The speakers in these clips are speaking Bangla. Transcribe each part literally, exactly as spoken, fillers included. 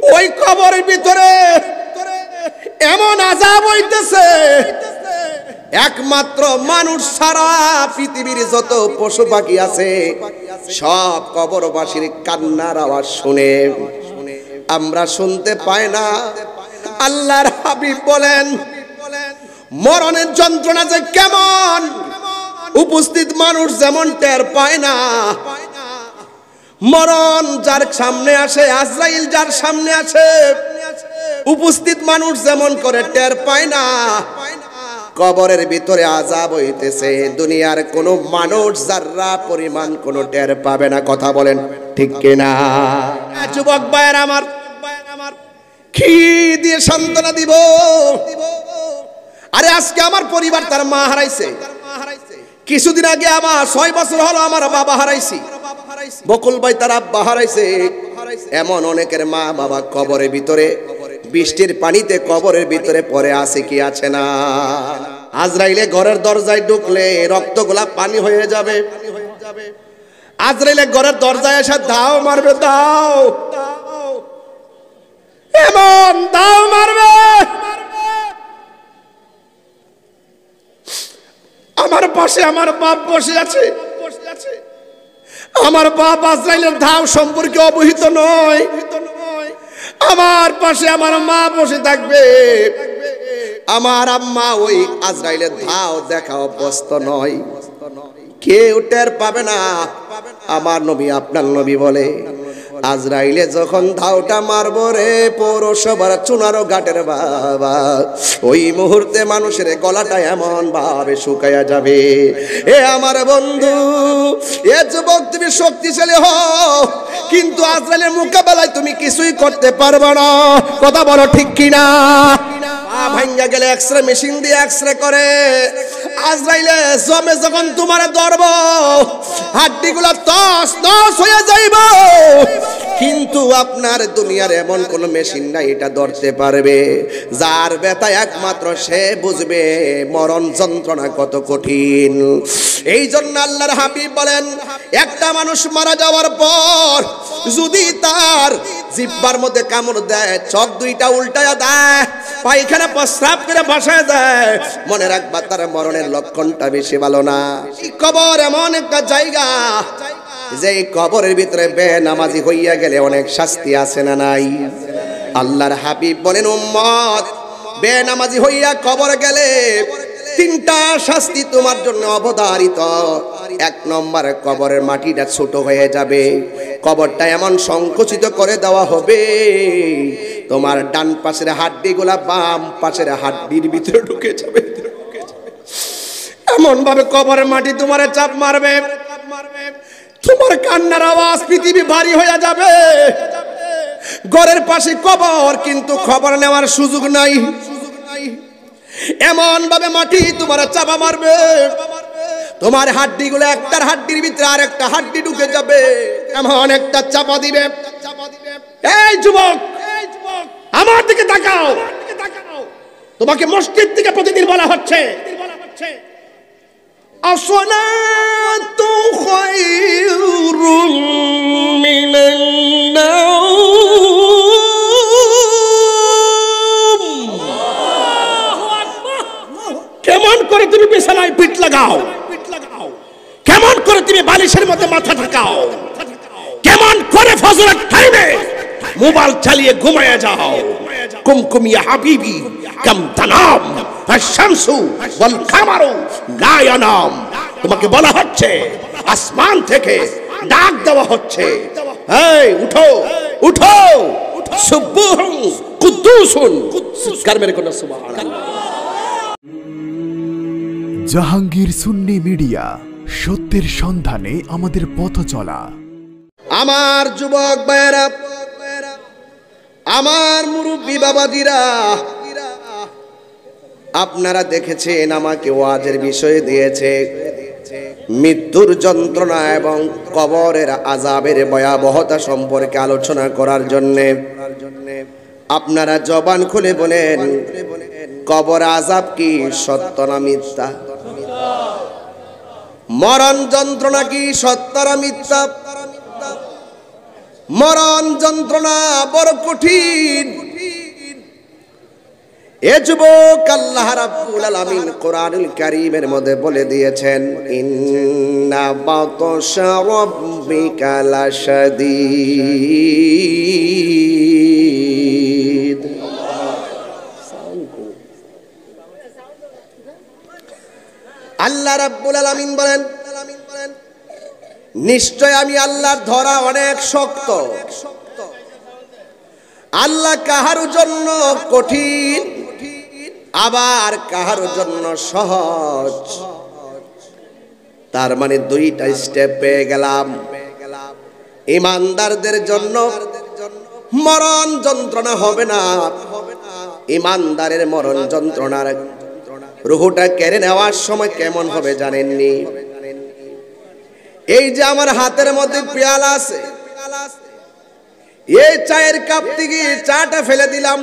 ওই কবরের ভিতরে এমন আযাব হইতেছে, একমাত্র মানুষ ছাড়া পৃথিবীর যত পশু পাখি আছে সব কবরবাসীর কান্নার আওয়াজ শুনে আমরা শুনতে পাই না। আল্লাহর হাবিব বলেন, মরণের যন্ত্রণা যে কেমন উপস্থিত মানুষ যেমন টের পায় না, মরণ যার সামনে আসে, আজরাইল যার সামনে আসে, উপস্থিত মানুষ যেমন করে টের পায় না, কবরের ভিতরে আযাব হইতেছে দুনিয়ার কোন মানুষ যারা পরিমাণ কোন টের পাবে না। কথা বলেন ঠিক কিনা? যুবক ভাইয়ের আমার, কি দিয়ে সান্ত্বনা দিব? আরে আজকে আমার পরিবার তার মা হারাইছে, কিছুদিন আগে আমার ছয় বছর হলো আমার বাবা হারাইছি, বকুল ভাই তার আব্বা হারাইছে, এমন অনেকের মা বাবা কবরের ভিতরে বৃষ্টির পানিতে কবরের ভিতরে পড়ে আছে কি আছে না। আজরাইলে ঘরের দরজায় ঢুকলে রক্তগুলা পানি হয়ে যাবে। আজরাইলে ঘরের দরজায় এসে দাও মারবে, দাও এমন দাও মারবে। আমার পাশে আমার বাপ বসে আছে, আমার বাপ আজরাইলের ধাও সম্পর্কে অবহিত নয়, আমার পাশে আমার মা বসে থাকবে, আমার আম্মা ওই আজরাইলের ধাও দেখা অভ্যস্ত নয়, কেউ টের পাবে না। আমার নবী আপনার নবী বলে, আজরাইলে যখন ধাওটা মারবো রে পৌরসভার চুনারো ঘাটের বাবা, ওই মুহূর্তে মানুষের গলাটা এমন ভাবে শুকাইয়া যাবে। এ আমার বন্ধু, এ যুবক তুমি শক্তিশালী হও, কিন্তু আজরাইলের মোকাবেলায় তুমি কিছুই করতে পারবে না। কথা বলো ঠিক কিনা? পা ভাঙ্গা গেলে এক্সরে মেশিন দিয়ে এক্সরে করে, আজরাইলে জমে যখন তোমার ধরব হাড্ডিগুলো তস তস হয়ে যাইব, কিন্তু আপনার দুনিয়ার এমন কোন মেশিন নাই এটা ধরতে পারবে। যার ব্যথা একমাত্র সে বুঝবে মরণ যন্ত্রণা কত কঠিন। এই জন্য আল্লাহর হাবিব বলেন, একটা মানুষ মারা যাওয়ার পর যদি তার জিহ্বার মধ্যে কামড় দেয়, চোখ দুইটা উল্টায়া দেয়, পায়খানা প্রস্রাব করে বসায় দেয়, মনে রাখবা তার মরণের লক্ষণটা বেশি ভালো না। কবর এমন একটা জায়গা যে কবরের ভিতরে বেনামাজি হইয়া গেলে অনেক শাস্তি আছে না নাই? আল্লাহর হাবিব বলেন, উম্মত বেনামাজি হইয়া কবরে গেলে তিনটা শাস্তি তোমার জন্য অবধারিত। এক নম্বরে কবরের মাটিটা ছোট হয়ে যাবে, কবরটা এমন সংকুচিত করে দেওয়া হবে তোমার ডান পাশের হাড্ডিগুলা বাম পাশের হাড্ডির ভিতরে ঢুকে যাবে, এমন ভাবে কবরের মাটি তোমারে চাপ মারবে, তোমার কান্নার আওয়াজ পৃথিবী ভারী হয়ে যাবে। ঘরের পাশে কবর, কিন্তু খবর নেওয়ার সুযোগ নাই, এমন ভাবে মাটি তোমার চাপা মারবে, তোমার হাড্ডিগুলো একটার হাড্ডির ভিতরে আর একটা হাড্ডি ঢুকে যাবে, এমন একটা চাপা দিবে। এই যুবক আমার দিকে তাকাও, তোমাকে মসজিদ থেকে প্রতিদিন বলা হচ্ছে আসসালাতু খায়রুম মিনান নাওম। কেমন করে তুমি বিছানায় পিঠ লাগাও, কেমন করে তুমি বালিশের মধ্যে মাথা ঢাকাও, কেমন করে ফজরের টাইমে মোবাইল চালিয়ে ঘুমায়া যাও। কুমকুম ইয়া হাবিবি কাম তানাম আশ-শামসু ওয়াল কামারু লা ইয়ানাম। তোমাকে বলা হচ্ছে, আসমান থেকে ডাক দেওয়া হচ্ছে, এই উঠো উঠো, সুবহুন কুদ্দুসুন। চিৎকার মেরে কোন সুবহানাল্লাহ। জাহাঙ্গীর সুন্নি মিডিয়া, সত্যের সন্ধানে আমাদের পথ চলা। আমার যুবক ভাইয়েরা, আমার মুরব্বী বাবাজিরা, আপনারা দেখেছেন আমাকে ওয়াজের বিষয় দিয়েছে মৃত্যুর যন্ত্রণা এবং কবরের আযাবের ভয়াবহতা সম্পর্কে আলোচনা করার জন্য। আপনারা জবান খুলে বলেন, কবর আযাব কি সত্য না মিথ্যা? মরণ যন্ত্রণা কি সত্য না মিথ্যা? মরণ যন্ত্রণা বড় কঠিন। এ যুবক, আল্লাহ রাব্বুল আলামিন কোরআনুল কারীমের মধ্যে বলে দিয়েছেন, ইন্না বাতশা রাব্বিকা লাশাদীদ। আল্লাহ রাব্বুল আলামিন বলেন, নিশ্চয় আমি আল্লাহর ধরা অনেক শক্ত। আল্লাহ কাহার জন্য কঠিন, আবার কাহার জন্য সহজ। তার মানে দুইটা স্টেপ পেয়ে গেলাম। ইমানদারদের জন্য মরণ যন্ত্রণা হবে না। ইমানদারের মরণ যন্ত্রণার রুহটা কেড়ে নেওয়ার সময় কেমন হবে জানেননি? এই যে আমার হাতের মধ্যে পেয়ালা আছে, এই চায়ের কাপ থেকে চাটা ফেলে দিলাম।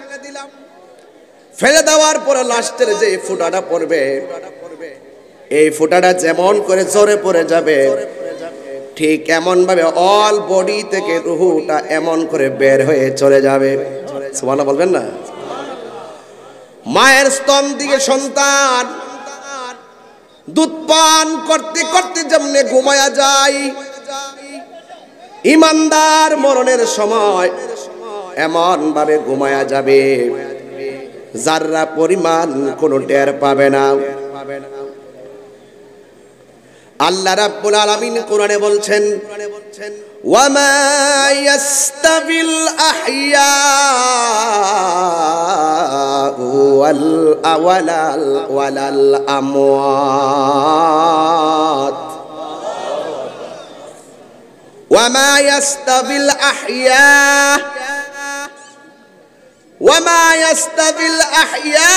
ফেলে দেওয়ার পরে লাস্টের যে ফুটাটা পড়বে, এই ফুটাটা যেমন করে জোরে পড়ে যাবে, ঠিক এমন ভাবে অল বডি থেকে রুহটা এমন করে বের হয়ে চলে যাবে। সুবহানাল্লাহ বলবেন না? মায়ের স্তন থেকে সন্তান দুধ পান করতে করতে যেমনে ঘুমায়া যায়, ইমানদার মরণের সময় এমন ভাবে ঘুমায়া যাবে, যাররা পরিমাণ কোনো টের পাবে না। আল্লাহ রাব্বুল আলামিন কোরআনে বলছেন, ওয়ামা ইয়াস্তাবিল আহইয়া ওয়াল আওয়ালাল ওয়ালাল আমওয়াত। ওয়ামা ইয়াস্তাবিল আহইয়া ওয়ামা ইয়াস্তাবিল আহইয়া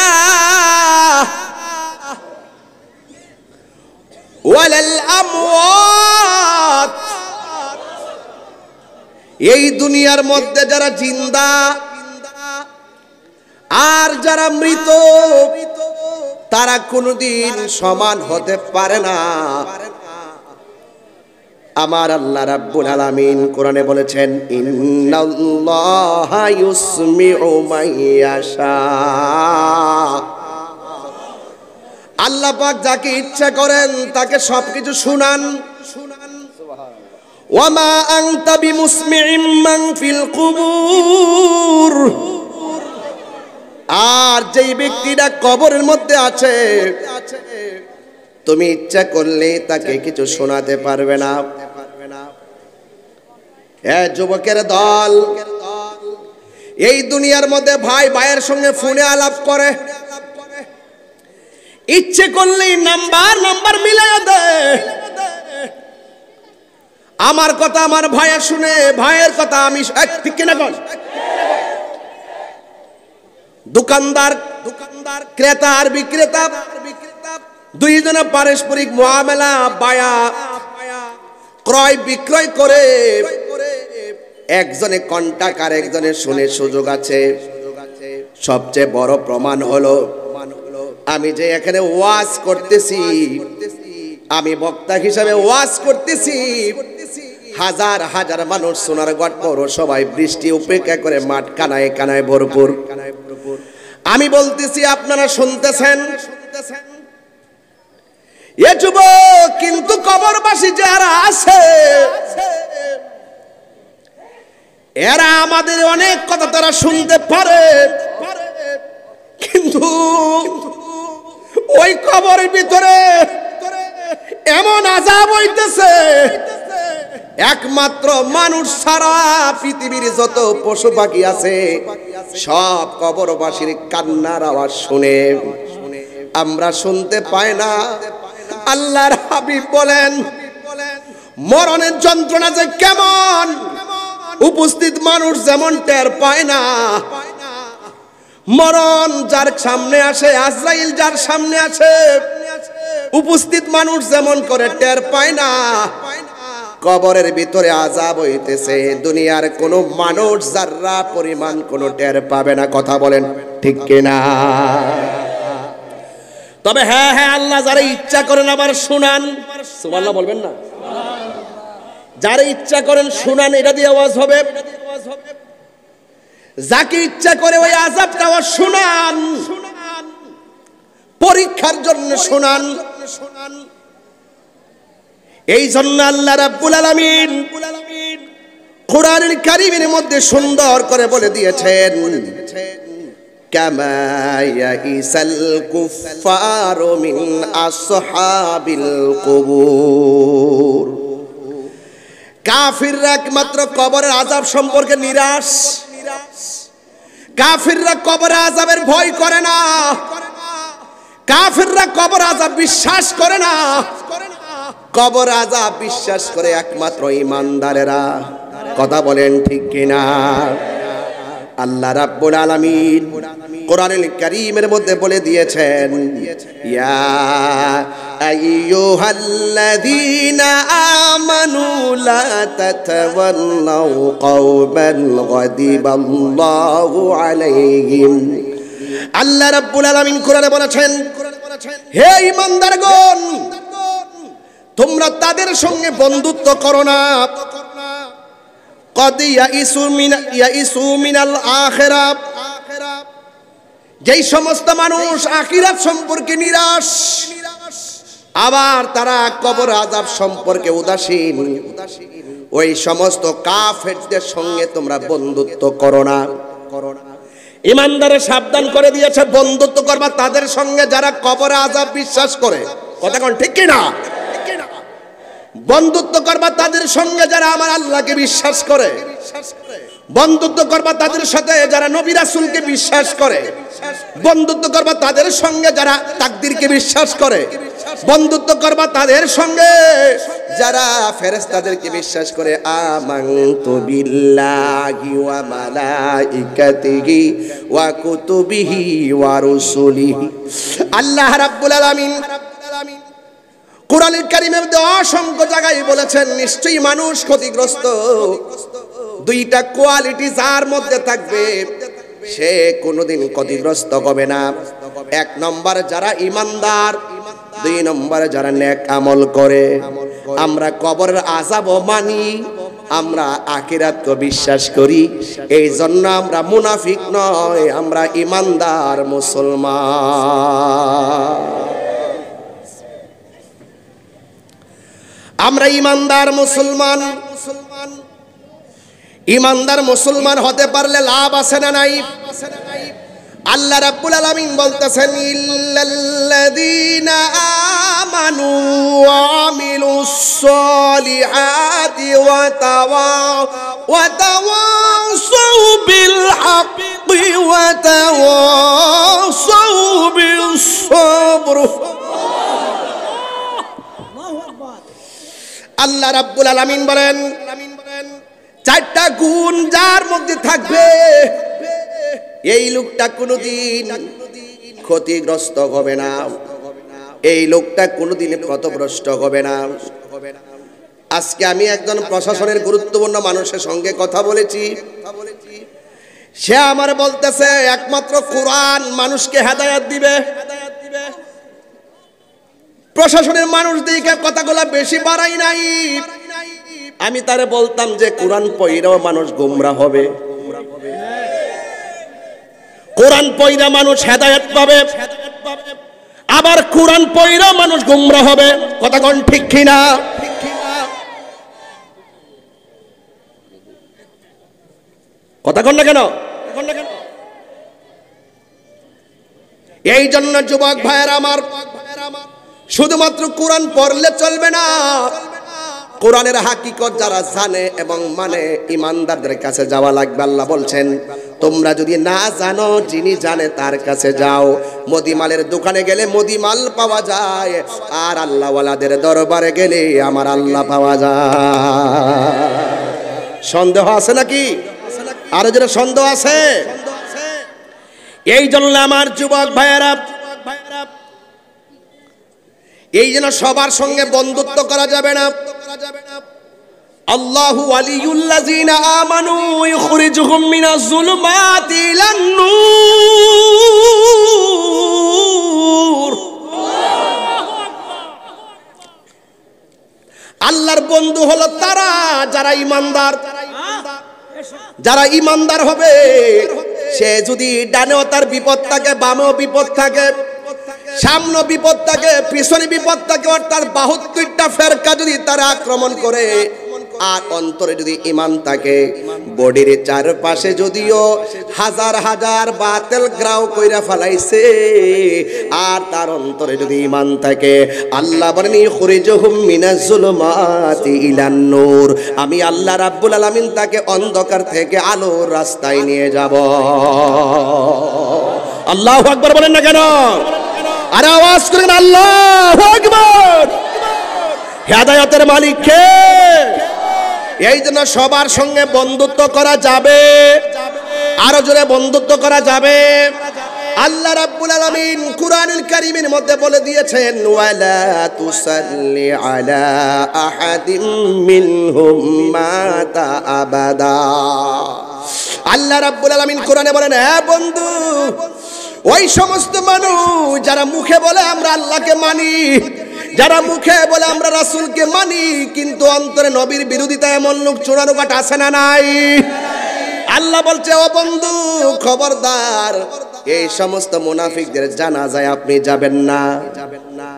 ওয়ালাল আমওয়াত। এই দুনিয়ার মধ্যে যারা জিন্দা আর যারা মৃত, তারা কোনোদিন সমান হতে পারে না। আমার আল্লাহ রাব্বুল আলামিন কোরআনে বলেছেন, ইন্নাল্লাহা ইউসমিউ মাইয়াশা। আল্লাহ পাক যাকে ইচ্ছা করেন তাকে সবকিছু শুনান। ওয়ামা আনতা বিমুসমিইম মান ফিল কুবুর। আর যেই ব্যক্তিটা কবরের মধ্যে আছে, তুমি ইচ্ছা করলে তাকে কিছু শোনাতে পারবে না। এ যুবকের দল, এই দুনিয়ার মধ্যে ভাই ভাইয়ের সঙ্গে ফোনে আলাপ করে, ইচ্ছে করলেই নাম্বার নাম্বার মিলাইয়া দেয়। আমার কথা আমার ভাইয়ের শুনে, ভাইয়ের কথা আমি, ঠিক কিনা বল? দোকানদার দোকানদার ক্রেতা আর বিক্রেতা দুইজনে পারস্পরিক মুআমালা বায়া ক্রয় বিক্রয় করে, একজনে কন্টাক্ট আর একজনের শুনে সুযোগ আছে। সবচেয়ে বড় প্রমাণ হলো, আমি যে এখানে ওয়াজ করতেছি, আমি বক্তা হিসাবে ওয়াজ করতেছি, হাজার হাজার মানুষ সোনারগঞ্জ পৌরসভায় বৃষ্টি উপেক্ষা করে মাঠ কানায় কানায় ভরপুর। আমি বলতেছি, আপনারা শুনতেছেন। এ যুবক, কিন্তু কবরবাসী যারা আছে, এরা আমাদের অনেক কথা তারা শুনতে পারে, কিন্তু ওই কবরের ভিতরে এমন আযাব হইতেছে, একমাত্র মানুষ ছাড়া পৃথিবীর যত পশু পাখি আছে সব কবরবাসীর কান্নার আওয়াজ শুনে, আমরা শুনতে পাই না। আল্লাহর হাবিব বলেন, মরণের যন্ত্রণা যে কেমন, উপস্থিত মানুষ যেমন টের পায় না। মরণ যার সামনে আসে, আজরাইল যার সামনে আসে, উপস্থিত মানুষ যেমন করে টের পায় না, কবরের ভিতরে আযাব হইতেছে, দুনিয়ার কোন মানুষ যারা পরিমাণ কোন টের পাবে না। কথা বলেন ঠিক কিনা? তবে হ্যাঁ হ্যাঁ, আল্লাহ যারা ইচ্ছা করেন আবার শুনান। সুবহানাল্লাহ বলবেন না? যারা ইচ্ছা করেন শুনান, এটা দিয়ে আওয়াজ হবে। যাকে ইচ্ছা করে ওই আযাবটা আওয়াজ শুনান, পরীক্ষার জন্য শুনান। এই জন্য আল্লাহ রাব্বুল আলামিন কোরআনুল কারীমের মধ্যে সুন্দর করে বলে দিয়েছেন, কামা ইয়াইসাল কুফফারু মিন আসহাবিল কুবুর। কাফিররা একমাত্র কবরের আযাব সম্পর্কে নিরাশ। কাফিররা কবরের আযাবের ভয় করে না, কাফিররা কবর আযাব বিশ্বাস করে না। কবর আযাব বিশ্বাস করে একমাত্র ঈমানদারেরা। কথা বলেন ঠিক কিনা? আল্লাহ রাব্বুল আলামিন কোরআনুল কারীমের মধ্যে বলে দিয়েছেন, ইয়া আইয়ুহাল্লাযীনা আমানু লা তাতাওয়াল্লাউ কওমান গাদিবাল্লাহু আলাইহিম। আল্লাহ রাব্বুল আলামিন কোরআনে বলেছেন, হে ঈমানদারগণ, তোমরা তাদের সঙ্গে বন্ধুত্ব করো না। কদ ইয়াইসু মিন ইয়াইসু মিনাল আখিরাহ, যেই সমস্ত মানুষ আখিরাত সম্পর্কে নিরাশ, আবার তারা কবর আযাব সম্পর্কে উদাসীন, ওই সমস্ত কাফেরদের সঙ্গে তোমরা বন্ধুত্ব করো না। ঈমানদারে সাবধান করে দিয়েছে, বন্ধুত্ব করবা তাদের সঙ্গে যারা কবর আযাব বিশ্বাস করে। কথা কোন ঠিক কি না? বন্ধুত্ব করবা তাদের সঙ্গে যারা আমার আল্লাহকে বিশ্বাস করে। বন্ধুত্ব করবা তাদের সাথে যারা নবী রাসূলকে বিশ্বাস করে। বন্ধুত্ব করবা তাদের সঙ্গে যারা তাকদীরকে বিশ্বাস করে। বন্ধুত্ব করবা তাদের সঙ্গে যারা ফেরেশতাদেরকে বিশ্বাস করে। আমানতু বিল্লাহি ওয়া মালাইকাতিহি ওয়া কুতুবিহি ওয়া রুসুলিহি। আল্লাহ রাব্বুল আলামিন কোরআনুল কারীমের মধ্যে অসংখ্য জায়গায় বলেছেন, নিশ্চয়ই মানুষ ক্ষতিগ্রস্ত। দুইটা কোয়ালিটি যার মধ্যে থাকবে সে কোনোদিন ক্ষতিগ্রস্ত হবে না। এক নম্বর যারা ঈমানদার, দুই নম্বর যারা নেক আমল করে। আমরা কবরের আযাবও মানি, আমরা আখিরাতকে বিশ্বাস করি। এই জন্য আমরা মুনাফিক নয়, আমরা ঈমানদার মুসলমান। আমরা ঈমানদার মুসলমান। ঈমানদার মুসলমান হতে পারলে লাভ আছে না নাই? আল্লাহ রাব্বুল আলামিন বলতেছেন, ইল্লাল্লাযীনা আমানু ওয়া আমিলুস সলিহাতি ওয়া তাওয়াও ওয়া তাওয়াসাউ বিল হাক্কি ওয়া তাওয়াসাউ বিস সাবর। আল্লাহ রাব্বুল আলামিন বলেন, চারটা গুণ যার মধ্যে থাকবে এই লোকটা কোনোদিন ক্ষতিগ্রস্ত হবে না, এই লোকটা কোনোদিন পথভ্রষ্ট হবে না। আজকে আমি একজন প্রশাসনের গুরুত্বপূর্ণ মানুষের সঙ্গে কথা বলেছি। সে আমার বলতেছে একমাত্র কোরআন মানুষকে হেদায়েত দিবে। প্রশাসনের মানুষ দিকে কথাগুলো বেশি বাড়াই নাই। আমি তারে বলতাম যে কোরআন পড়লেও মানুষ গোমরা হবে, কোরআন পড়লে মানুষ হেদায়েত পাবে, আবার কোরআন পড়লেও মানুষ গোমরা হবে। কথা কোন ঠিক কিনা? কথা কোন না কেন? এই জন্য যুবক ভাইয়েরা আমার, শুধুমাত্র কোরআন পড়লে চলবে না, কোরআনের হাকিকত যারা জানে এবং মানে ঈমানদারদের কাছে যাওয়া লাগবে। আল্লাহ বলছেন, তোমরা যদি না জানো যিনি জানে তার কাছে যাও। মদিমালের দোকানে গেলে মদিমাল পাওয়া যায়, আর আল্লাহওয়ালাদের দরবারে গেলে আমার আল্লাহ পাওয়া যায়। সন্দেহ আছে নাকি? আরো যেটা সন্দেহ আছে? এই জন্য আমার যুবক ভাইয়েরা, এই জন্য সবার সঙ্গে বন্ধুত্ব করা যাবে না। আল্লাহু ওয়ালিয়ুল্লাযীনা আমানু ইখরিজুহুম মিনাজ যুলুমাতি ইলান নূর। আল্লাহর বন্ধু হলো তারা যারা ইমানদার, যারা ইমানদার হবে সে যদি ডানেও তার বিপদ থাকে, বামেও বিপদ থাকে, সামনে বিপদ থাকে, পিছনে বিপদ থাকে, অর্থাৎ বাহাত্তরটা ফেরকা যদি তারা আক্রমণ করে আর অন্তরে যদি ঈমান থাকে, বডির চারপাশে যদিও হাজার হাজার বাতিল গ্রাও কইরা ফলাইছে আর তার অন্তরে যদি ঈমান থাকে, আল্লাহ বলেন ইখরিজুহুম মিনাজ জুলুমাতি ইলান নূর, আমি আল্লাহ রাব্বুল আলামিন তাকে অন্ধকার থেকে আলোর রাস্তায় নিয়ে যাব। আল্লাহু আকবার বলেন না কেন? আর আওয়াজ করেন আল্লাহু আকবার। হেদায়েতের মালিক কে? এই জন্য সবার সঙ্গে বন্ধুত্ব করা যাবে, আরো জোরে বন্ধুত্ব করা যাবে। আল্লাহ রাব্বুল আলামিন কুরআনুল কারীমের মধ্যে বলে দিয়েছেন ওয়ালা তুসাল্লি আলা আহাদিম মিনহুম মাতা আবাদা। আল্লাহ রাব্বুল আলামিন কোরআনে বলেন, হ্যাঁ বন্ধু, ওই সমস্ত মানুষ যারা মুখে বলে আমরা আল্লাহকে মানি, যারা মুখে বলে আমরা রাসূলকে মানি, কিন্তু অন্তরে নবীর বিরোধিতা, এমন লোক চোরানুকাট আছে না নাই? আল্লাহ বলছে ও বন্ধু খবরদার, এই সমস্ত মুনাফিকদের জানাজায় আপনি যাবেন না, যাবেন না।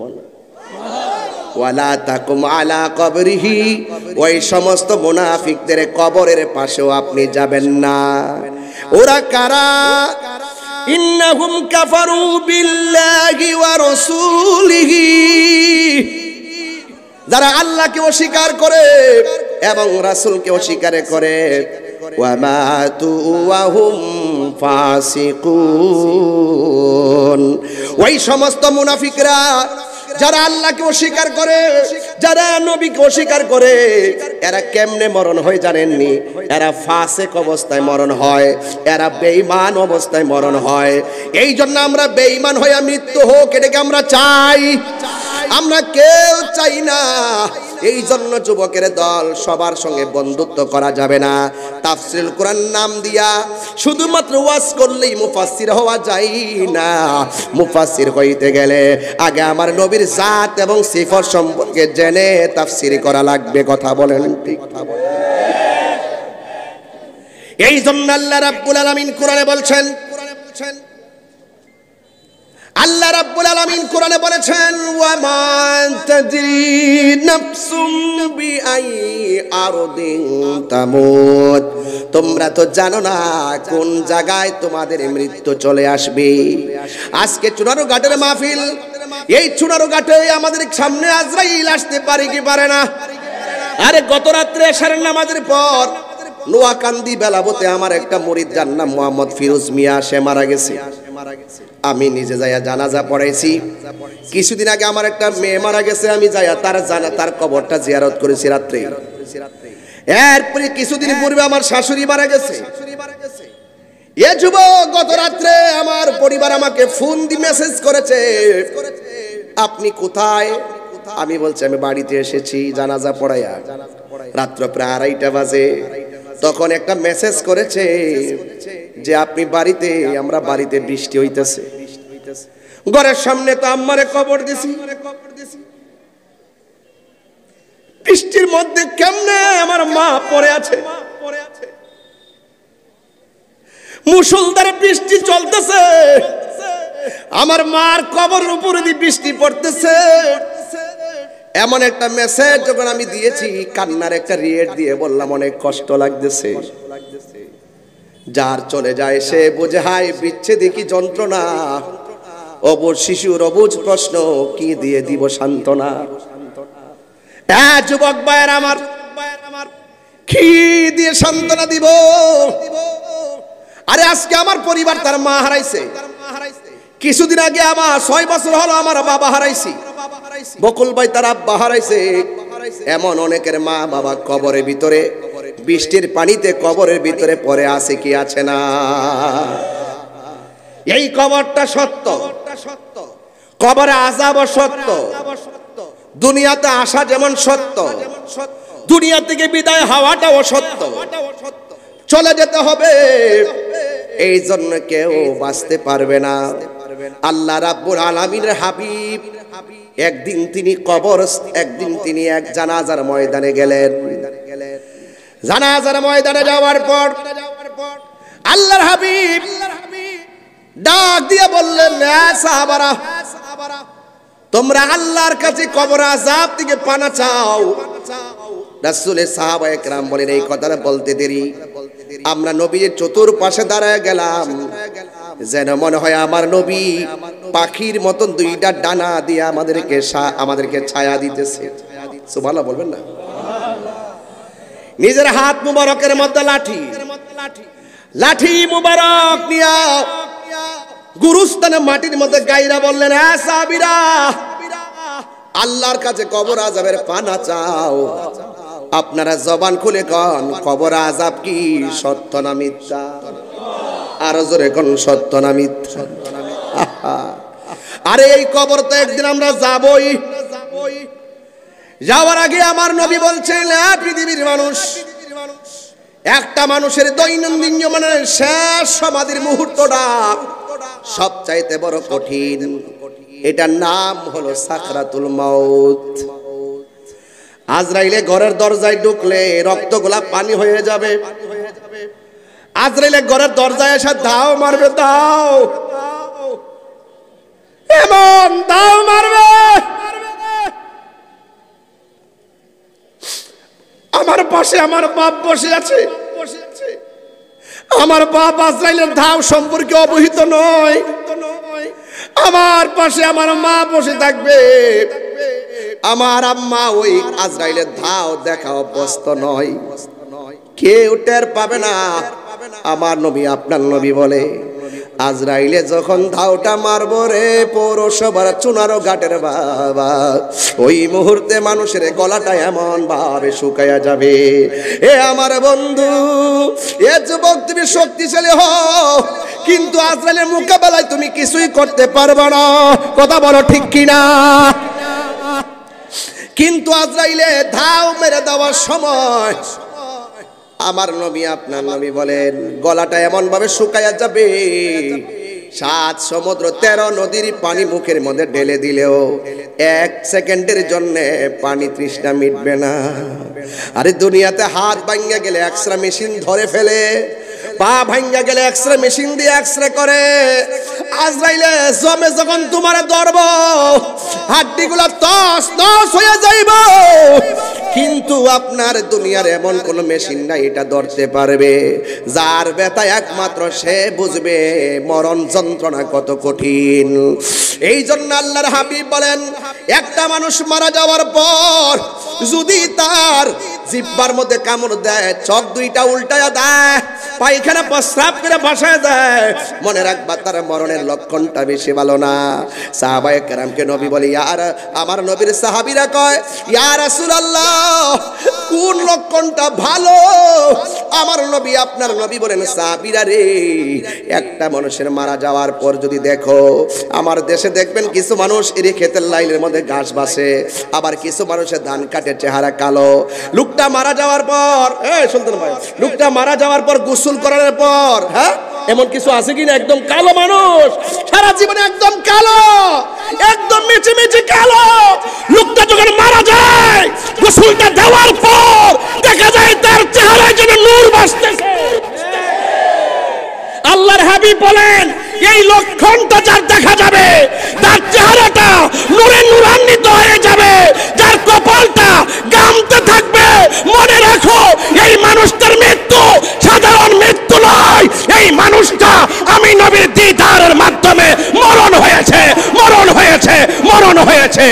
ওয়ালা তাকুম আলা কবরিহি, ওই সমস্ত মুনাফিকদের কবরের পাশেও আপনি যাবেন না। ওরা কারা? ইন্নাহুম কাফারু বিল্লাহি ওয়া রাসূলিহি, যারা আল্লাহকে অস্বীকার করে এবং রাসূলকে অস্বীকার করে, ওয়া মাতু ওয়া হুম ফাসিকুন, ওই সমস্ত মুনাফিকরা যারা আল্লাহকে অস্বীকার করে, যারা নবীকে অস্বীকার করে, এরা কেমনে মরণ হয় জানেননি? এরা ফাসিক অবস্থায় মরণ হয়, এরা বেঈমান অবস্থায় মরণ হয়। এই জন্য আমরা বেঈমান হয়ে মৃত্যু হোক এটাকে আমরা চাই? আমরা কেউ চাই না। এই জন্য যুবকের দল সবার সঙ্গে বন্ধুত্ব করা যাবে না। তাফসীরুল কোরআন নাম দিয়া শুধুমাত্র ওয়াজ করলেই মুফাসসির হওয়া যায় না। মুফাসসির হইতে গেলে আগে আমার নবীর জাত এবং সিফত সম্পর্কে জেনে তাফসীর করা লাগবে। কথা বলেন ঠিক? এই জন্য আল্লাহ রাব্বুল আলামিন কোরআনে বলছেন, আল্লাহ রাব্বুল আলামিন কোরআনে বলেছেন ওয়া মা তাদরি নাফসুম বিআই আরদিন তামুত, তোমরা তো জানো না কোন জায়গায় তোমাদের মৃত্যু চলে আসবে। আজকে চুনারু ঘাটের মাহফিল, এই চুনারু ঘাটে আমাদের সামনে আজরাইল আসতে পারে কি পারে না? আরে গত রাত্রে এশার নামাজের পর নোয়াকান্দি বেলাবতে আমার একটা মুরিদ যার নাম মোহাম্মদ ফিরোজ মিয়া, সে মারা গেছে। আমি নিজে যাইয়া জানাজা পড়াইছি। কিছুদিন আগে আমার একটা মেয়ে মারা গেছে, আমি যাইয়া তার জানা তার কবরটা জিয়ারত করেছি রাত্রে। এরপরে কিছুদিন পূর্বে আমার শাশুড়ি মারা গেছে। এ যুবক গত রাত্রে আমার পরিবার আমাকে ফোন দিয়ে মেসেজ করেছে, আপনি কোথায়? আমি বলছি আমি বাড়িতে এসেছি জানাজা পড়াইয়া। রাত্র প্রায় আড়াইটা বাজে। তখন একটা মেসেজ করেছে যে আপনি বাড়িতে? আমরা বাড়িতে, বৃষ্টি হইতেছে, ঘরের সামনে তো আম্মারে কবর দিছি। বৃষ্টির মধ্যে কেমনে আমার মা পড়ে আছে, মুষলধারে বৃষ্টি চলতেছে, আমার মার কবরের উপরে দিয়ে বৃষ্টি পড়তেছে। এমন একটা মেসেজ যখন আমি দিয়েছি, কান্নার একটা রিয়েট দিয়ে বললাম অনেক কষ্ট লাগতেছে। যার চলে যায় সে বুঝে হায় বিচ্ছেদে কি যন্ত্রণা। অবুঝ শিশুর অবুঝ প্রশ্ন কি দিয়ে দিব সান্ত্বনা? হ্যাঁ যুবক ভাইয়ের আমার, কি দিয়ে সান্ত্বনা দিব? আরে আজকে আমার পরিবার তার মা হারাইছে, কিছুদিন আগে আমার ছয় বছর হলো আমার বাবা হারাইছি, বকুল ভাই তার আব্বা হারাইছে। এমন অনেকের মা বাবা কবরের ভিতরে, বৃষ্টির পানিতে কবরের ভিতরে পড়ে আছে কি আছে না? এই কবরটা সত্য, কবরে আযাব সত্য, দুনিয়াতে আসা যেমন সত্য, দুনিয়া থেকে বিদায় হওয়াটাও সত্য। চলে যেতে হবে, এই জন্য কেউ বাঁচতে পারবে না। আল্লাহ রাব্বুল আলামিনের হাবিব একদিন তিনি কবর, একদিন তিনি এক জানাজার ময়দানে গেলেন। জানাজার ময়দানে যাওয়ার পর আল্লাহর হাবিব ডাক দিয়ে বললেন, এ সাহাবারা, তোমরা আল্লাহর কাছে কবর আযাব থেকে পানা চাও। রাসূলের সাহাবায়ে কেরাম বলেন, এই কথাটা বলতে দেরি আমরা নবীর চতুর্পাশে দাঁড়ায় গেলাম, যেন মনে হয় আমার নবী পাখির মতন দুইটা ডানা দিয়ে আমাদেরকে আমাদেরকে ছায়া দিতেছে। সুবহানাল্লাহ বলবেন না? নিজের হাত মুবারকের মধ্যে লাঠি লাঠি মুবারক নিয়া গুরুস্থানে মাটির মধ্যে গাইরা বললেন, এ সাহাবীরা, আল্লাহর কাছে কবর আযাবের পানা চাও। আপনারা জবান খুলে কোন, কবর আযাব কি সত্য না মিথ্যা? আরো জোরে কোন, সত্য না মিথ্যা? আরে এই কবর তো একদিন আমরা যাবই। যাওয়ার আগে আমার নবী বলছেন, পৃথিবীর মানুষ, একটা মানুষের দৈনন্দিন জীবনের শেষ সমাধির মুহূর্তটা সবচাইতে বড় কঠিন। এটার নাম হলো সাকরাতুল মাউত। আজরাইলে ঘরের দরজায় ঢুকলে রক্তগুলা পানি হয়ে যাবে। আজরাইলে ঘরের দরজায় এসে দাও মারবে, দাও এমন দাও মারবে, আমার পাশে আমার বাপ বসে আছে। আমার বাপ আজরাইলের ধাও সম্পর্কে অবহিত নয়। আমার পাশে আমার মা বসে থাকবে। আমার আম্মা ওই আজরাইলের ধাও দেখা অভ্যস্ত নয়, কেউ টের পাবে না। আমার নবী, আপনার নবী বলে, আজরাইলে যখন ধাওটা মারবো রে পৌরসভার চুনারো ঘাটের বাবা, ওই মুহূর্তে মানুষের গলাটা এমন ভাবে শুকায়া যাবে। এ আমার বন্ধু, এ যুবক, তুমি শক্তিশালী হও, কিন্তু আজরাইলের মোকাবেলায় তুমি কিছুই করতে পারবে না। কথা বলো ঠিক কিনা? কিন্তু আজরাইলে ধাও মেরে দেওয়ার সময় আমার নবী, আপনার নবী বলেন, গলাটা এমন ভাবে শুকায়া যাবে, সাত সমুদ্র তেরো নদীর পানি মুখের মধ্যে ঢেলে দিলেও এক সেকেন্ডের জন্য পানি তৃষ্ণা মিটবে না। আরে দুনিয়াতে হাত ভাঙ্গা গেলে এক্সরে মেশিন ধরে ফেলে, পা ভাঙ্গা গেলে এক্সরে মেশিন দিয়ে এক্সরে করে। আজরাইলে জমে যখন তোমার ধরব, হাড্ডিগুলো তস তস হয়ে যাইব, কিন্তু আপনার দুনিয়ার এমন কোন মেশিন নাই এটা ধরতে পারবে। যার ব্যথা একমাত্র সে বুঝবে মরণ যন্ত্রণা কত কঠিন। এই জন্য আল্লাহর হাবিব বলেন, একটা মানুষ মারা যাওয়ার পর যদি তার জিহ্বার মধ্যে কামড় দেয়, চোখ দুইটা উল্টায়া দেয়, পায়খানা প্রস্রাব করে ভাসায় দেয়, মনে রাখবা তার মরণের লক্ষণটা বেশি ভালো না। সাহাবায়ে কেরামকে নবী বলে, ইয়ার আমার নবীর সাহাবীরা কয়, ইয়া রাসূলুল্লাহ, কোন লক্ষণটা ভালো? আমার নবী, আপনার নবী বলেন, সাহাবীরা রে, একটা মানুষের মারা যাওয়ার পর যদি দেখো, আমার দেশে দেখবেন কিছু মানুষ এর ক্ষেতের লাইনের মধ্যে ঘাস বাসে, আবার কিছু মানুষের ধান কাটে, চেহারা কালো। লোকটা মারা যাওয়ার পর, এই সুলতান ভাই, লোকটা মারা যাওয়ার পর গোসল করার পর, হ্যাঁ, এমন কিছু আছে কিনা একদম কালো মানুষ, সারা জীবনে একদম কালো, একদম মিচি মিচি কালো। লোকটা যখন মারা যায়, গোসলটা দেওয়ার পর দেখা যায় তার চেহারায় যেন নূর ভাসতেছে। আল্লাহর হাবিব বলেন, এই লক্ষণটা যার দেখা যাবে, তার চেহারাটা নূরে নূরান্বিত হয়ে যাবে, যার কপালটা গামতে থাকবে। মনে রাখো, এই মানুষটার মৃত্যু সাধারণ মৃত্যু নয়, এই মানুষটা আমি নবীর দিদারের মাধ্যমে মরণ হয়েছে, মরণ হয়েছে, মরণ হয়েছে।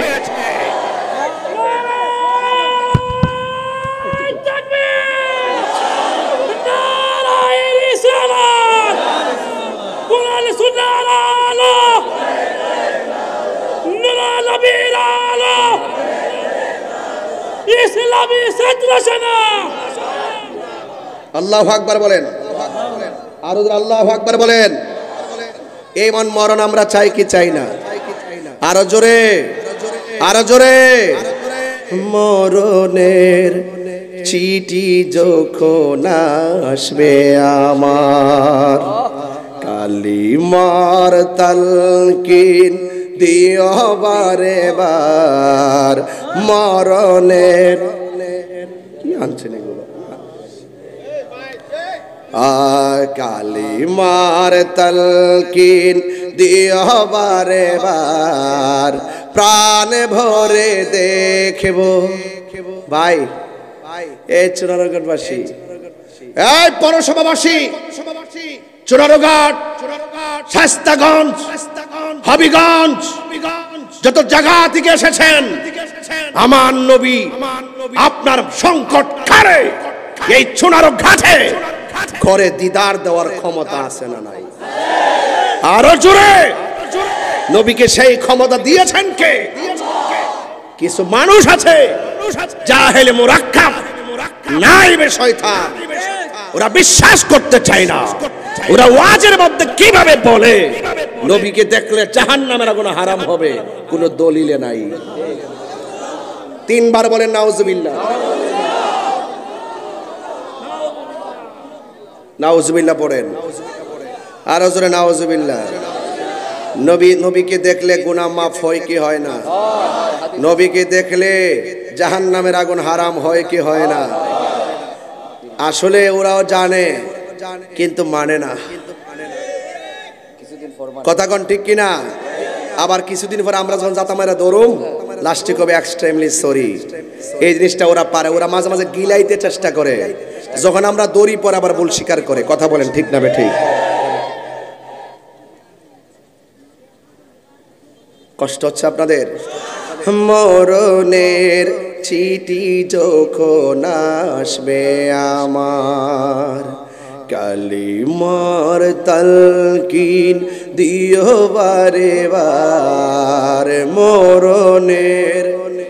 আল্লাহু আকবার বলেন, আরো আল্লাহু আকবার বলেন। এমন মরণ আমরা চাই কি চাই না? আরো জোরে, আরো জোরে। মরণের চিঠি যখন আসবে আমার, কালিমার তালকিন দিও বারে বার। মরণের কি আনছেন এগুলো? কালিমার তালকিন দিও বারে বার, প্রাণ ভরে দেখব। ভাই এই চুনারঘাটবাসী, এই পৌরসভাবাসী, চুনারঘাট, শাস্তাগঞ্জ, হবিগঞ্জ, যত জায়গা থেকে এসেছেন, আমার নবী আপনার সংকট কারে এই চুনারঘাটে করে দিদার দেওয়ার ক্ষমতা আছে না নাই? আরো জোরে, নবীকে সেই ক্ষমতা দিয়েছেন কে? কিছু মানুষ আছে জাহেলে মুরাক্কাব, নাইবে শয়তান, ওরা বিশ্বাস করতে চায় না। ওরা ওয়াজের মধ্যে কিভাবে বলে নবীকে দেখলে জাহান্নামের আগুন হারাম হবে, কোনো দলিলে নাই। তিনবার বলেন নাউজুবিল্লাহ, নাউজুবিল্লাহ পড়েন, আর জোরে নাউজুবিল্লাহ। নবী নবীকে দেখলে গুনাহ মাফ হয় কি হয় না? নবীকে দেখলে জাহান্নামের আগুন হারাম হয় কি হয় না? আসলে ওরাও জানে কিন্তু মানে না। কথা কোন ঠিক কিনা? আবার কিছুদিন পর আমরা যখন জাতামারা দৌড়ুম, লাস্টে কবে এক্সট্রিমলি সরি। এই জিনিসটা ওরা পারে, ওরা মাঝে মাঝে গিলাইতে চেষ্টা করে, যখন আমরা দড়ি পর আবার ভুল স্বীকার করে। কথা বলেন ঠিক না ঠিক? কষ্ট হচ্ছে আপনাদের? মরণের চিঠি যখন আসবে আমার, কালিমার তালকিন দিও বারে বার, মরণের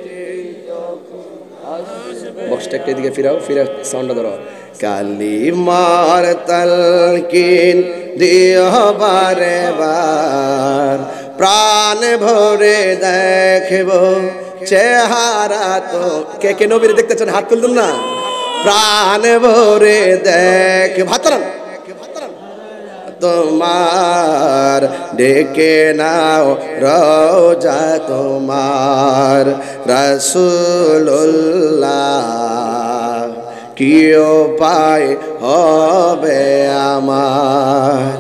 বক্সটা একটা দিকে ফিরাও, ফিরা সাউন্ডটা ধরো। কালিমার তালকিন দিও বারে বার, প্রাণ ভরে দেখব চেহারা তো। কে কে নবীর দেখতে চান হাত তুলুন না। প্রাণ ভরে দেখ, ভাতরান তোমার ডেকে নাও রওজা তোমার, রাসূলুল্লাহ কি উপায় হবে আমার,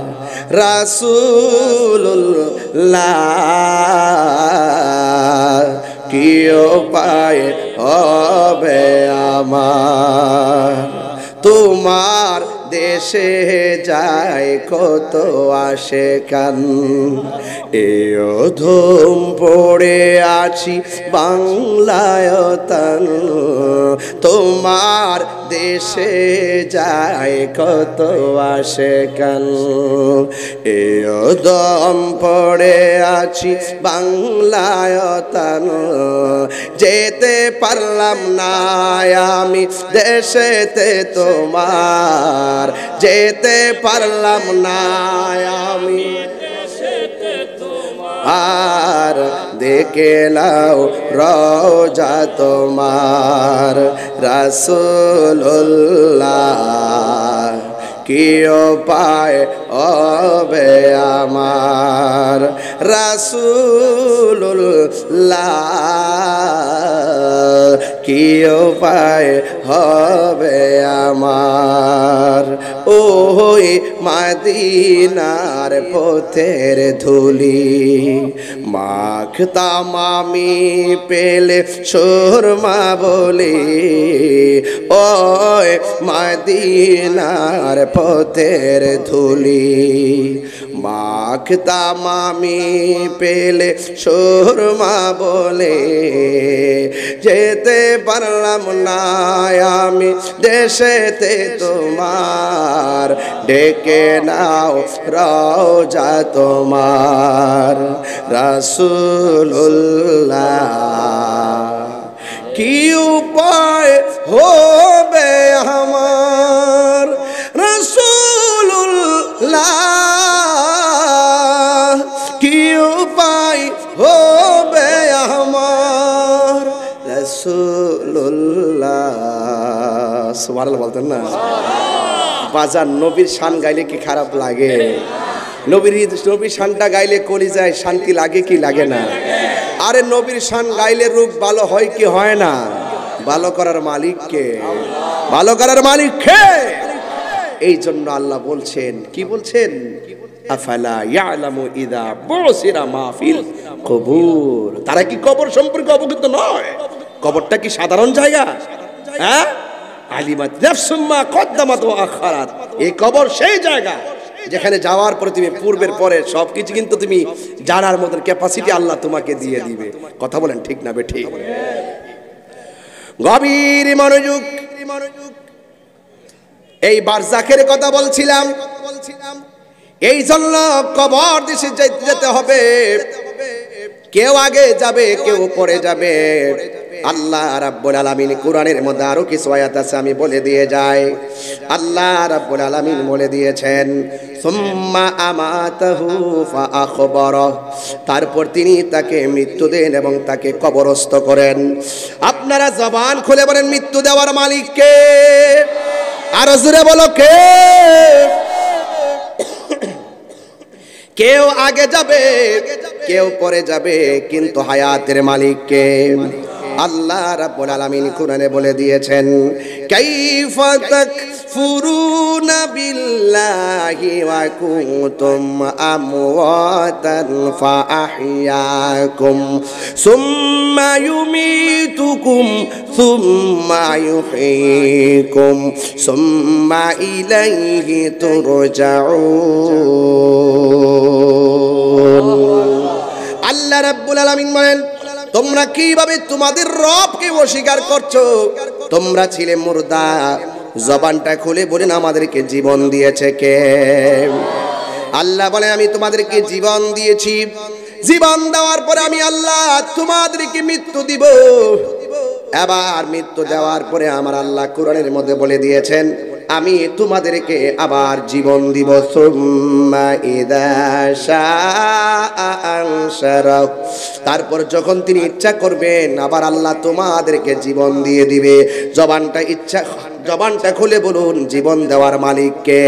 রাসূলুল্লাহ কি উপায় হবে আমার। তোমার দেশে যায় কত আশেকান, এও ধুম পড়ে আছি বাংলায়তান। তোমার দেশে যায় কত আশেকান, এও দম পড়ে আছি বাংলায়তান। যেতে পারলাম না আমি দেশেতে তোমার, যেতে পারলাম না আমি আর, দেখে নাও রওজা তোমার, রাসূলুল্লাহ কি উপায় হবে আমার, রাসূলুল্লাহ কি উপায় হবে আমার। ওই মদিনার পথের ধুলি মাখতাম আমি পেলে সুরমা বলি, ওই মদিনার পথের ধুলি মাখতাম আমি পেলে সুরমা বলে। যেতে পারলাম না আমি দেশেতে তোমার, ডেকে নাও রওজা তোমার, রাসূলুল্লাহ কি উপায় হবে আমার, রাসূলুল্লাহ কি উপায় হবে আমার, রাসূলুল্লাহ। সুবহানাল্লাহ বলতেন না? বাজার নবীর শান গাইলে কি খারাপ লাগে? নবীর নবীর শানটা গাইলে কলিজায় শান্তি লাগে কি লাগে না? আরে নবীর শান গাইলে রূপ ভালো হয় কি হয় না? ভালো করার মালিক কে? ভালো করার মালিক কে? এই জন্য আল্লাহ বলছেন, কি বলছেন? আফালা ইয়ালামু ইযা বুসিরা মা ফিল কুবুর। তারা কি কবর সম্পর্কে অবগত নয়? কবরটা কি সাধারণ জায়গা? হ্যাঁ, আলিমাত নাফসুম মা কদ্দামাত ওয়া আখারাত। এই কবর সেই জায়গা যেখানে যাওয়ার পরে তুমি পূর্বের পরে সবকিছু কিন্তু তুমি জানার মতন ক্যাপাসিটি আল্লাহ তোমাকে দিয়ে দিবে। কথা বলেন ঠিক না বেঠিক? গভীর মনোযোগ। এই বারজাখের কথা বলছিলাম। এই জন্য কবর দেশে যেতে হবে, কেউ আগে যাবে কেউ পরে যাবে। আল্লাহ রাব্বুল আলামিন কোরআনের মধ্যে আরো কিছু আয়াত আছে, আমি বলে দিয়ে যাই। আল্লাহ রাব্বুল আলামিন বলে দিয়েছেন সুম্মা আমাতাহু ফাআখবারাহ, তারপর তিনি তাকে মৃত্যু দেন এবং তাকে কবরস্থ করেন। আপনারা জবান খুলে বলেন মৃত্যু দেওয়ার মালিক কে? আর জোরে বলো কে? কেউ আগে যাবে কেউ পরে যাবে, কিন্তু হায়াতের মালিক কে? আল্লাহ রাব্বুল আলামিন কোরআনে বলে দিয়েছেন কাইফা তাকফুরুনা বিল্লাহি ওয়া কুনতুম আমওয়াতান ফাআহইয়াকুম সুম্মা ইউমীতুকুম সুম্মা ইউহয়ীকুম সুম্মা ইলাইহি তুরজাউন। আল্লাহ রাব্বুল আলামিন বলেন তোমরা কিভাবে তোমাদের রবকে অস্বীকার করছো? তোমরা ছিলে মুর্দা। জবানটা খুলে বলেন আমাদেরকে জীবন দিয়েছে কে? আল্লাহ বলেন আমি তোমাদেরকে জীবন দিয়েছি, জীবন দেওয়ার পরে আমি আল্লাহ তোমাদেরকে মৃত্যু দিব। এবার মৃত্যু দেওয়ার পরে আমার আল্লাহ কোরআনের মধ্যে বলে দিয়েছেন আমি তোমাদেরকে আবার জীবন দিব। সুম্মা ইযা শাআ আনশারা, তারপর যখন তিনি ইচ্ছা করবেন আবার আল্লাহ তোমাদেরকে জীবন দিয়ে দিবে। জবানটা ইচ্ছা জবানটা খুলে বলুন জীবন দেওয়ার মালিক কে?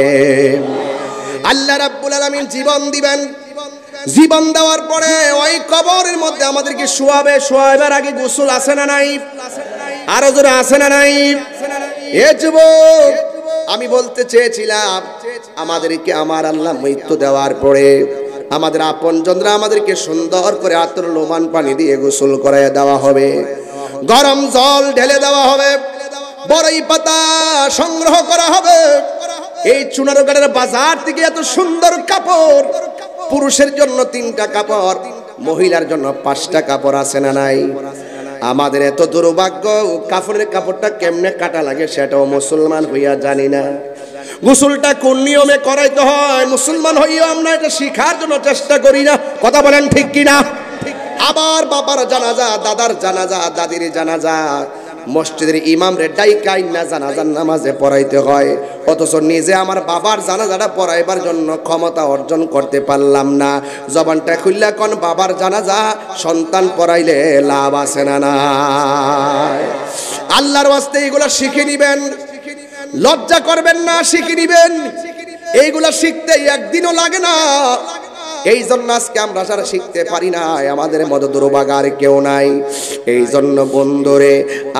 আল্লাহ রাব্বুল আলামিন জীবন দিবেন। জীবন দেওয়ার পরে ওই কবরের মধ্যে আমাদেরকে শোয়াবে। শোয়াবার আগে গোসল আছে না নাই? আরো জোরে আছে না নাই? এ যুবক, আমি বলতে চেয়েছিলাম আমাদেরকে আমার আল্লাহ মৃত্যু দেওয়ার পরে আমাদের আপনজনরা আমাদেরকে সুন্দর করে আতর লোমান পানি দিয়ে গোসল করায় দেওয়া হবে, গরম জল ঢেলে দেওয়া হবে, বড়ই পাতা সংগ্রহ করা হবে। এই চুনারুঘাটের বাজার থেকে এত সুন্দর কাপড়, পুরুষের জন্য তিনটা কাপড়, মহিলার জন্য পাঁচটা কাপড় আছে না নাই? আমাদের এত দুর্ভাগ্য, কাপড়ের কাপড়টা কেমনে কাটা লাগে সেটাও মুসলমান হইয়া জানি না। গোসলটা কোন নিয়মে করাইতে হয় মুসলমান হইয়া আমরা এটা শিখার জন্য চেষ্টা করি না। কথা বলেন ঠিক কিনা? আবার বাবার জানাজা, দাদার জানাজা, দাদির জানাজা মসজিদের ইমাম রে ডাইকাই না জানাজার নামাজে পড়াইতে হয়, অথচ নিজে আমার বাবার জানাজাটা পড়াইবার জন্য ক্ষমতা অর্জন করতে পারলাম না। জবানটা খুললা কোন বাবার জানাজা সন্তান পড়াইলে লাভ আছে না নাই? আল্লাহর ওয়াস্তে এইগুলা শিখে নিবেন, লজ্জা করবেন না, শিখে নিবেন। এইগুলা শিখতে একদিনও লাগে না। এই জন্য আজকে আমরা যারা শিখতে পারি না আমাদের মতো দুর্ভাগার কেউ নাই। এই জন্য বন্ধুরে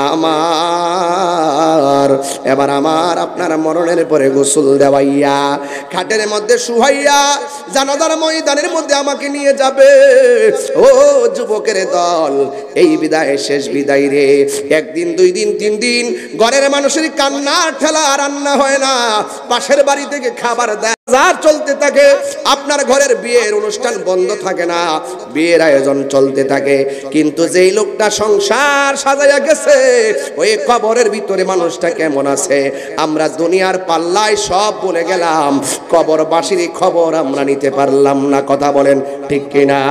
আমার, এবার আমার আপনার মরণের পরে গোসল দেওয়াইয়া খাটের মধ্যে শুহাইয়া জানাজার ময়দানের মধ্যে আমাকে নিয়ে যাবে। ও যুবকের দল, এই বিদায় শেষ বিদায় রে। একদিন দুই দিন তিন দিন ঘরের মানুষের কান্না ঠেলা রান্না হয় না, পাশের বাড়ি থেকে খাবার দেয় চলতে থাকে, আপনার ঘরের বিয়ের অনুষ্ঠান বন্ধ থাকে না, বিয়ের আয়োজন চলতে থাকে। কিন্তু যেই লোকটা সংসার সাজাইয়া গেছে ওই কবরের ভিতরে মানুষটা কেমন আছে আমরা দুনিয়ার পাল্লায় সব বলে গেলাম, কবরবাসীর খবর আমরা নিতে পারলাম না। কথা বলেন ঠিক কিনা?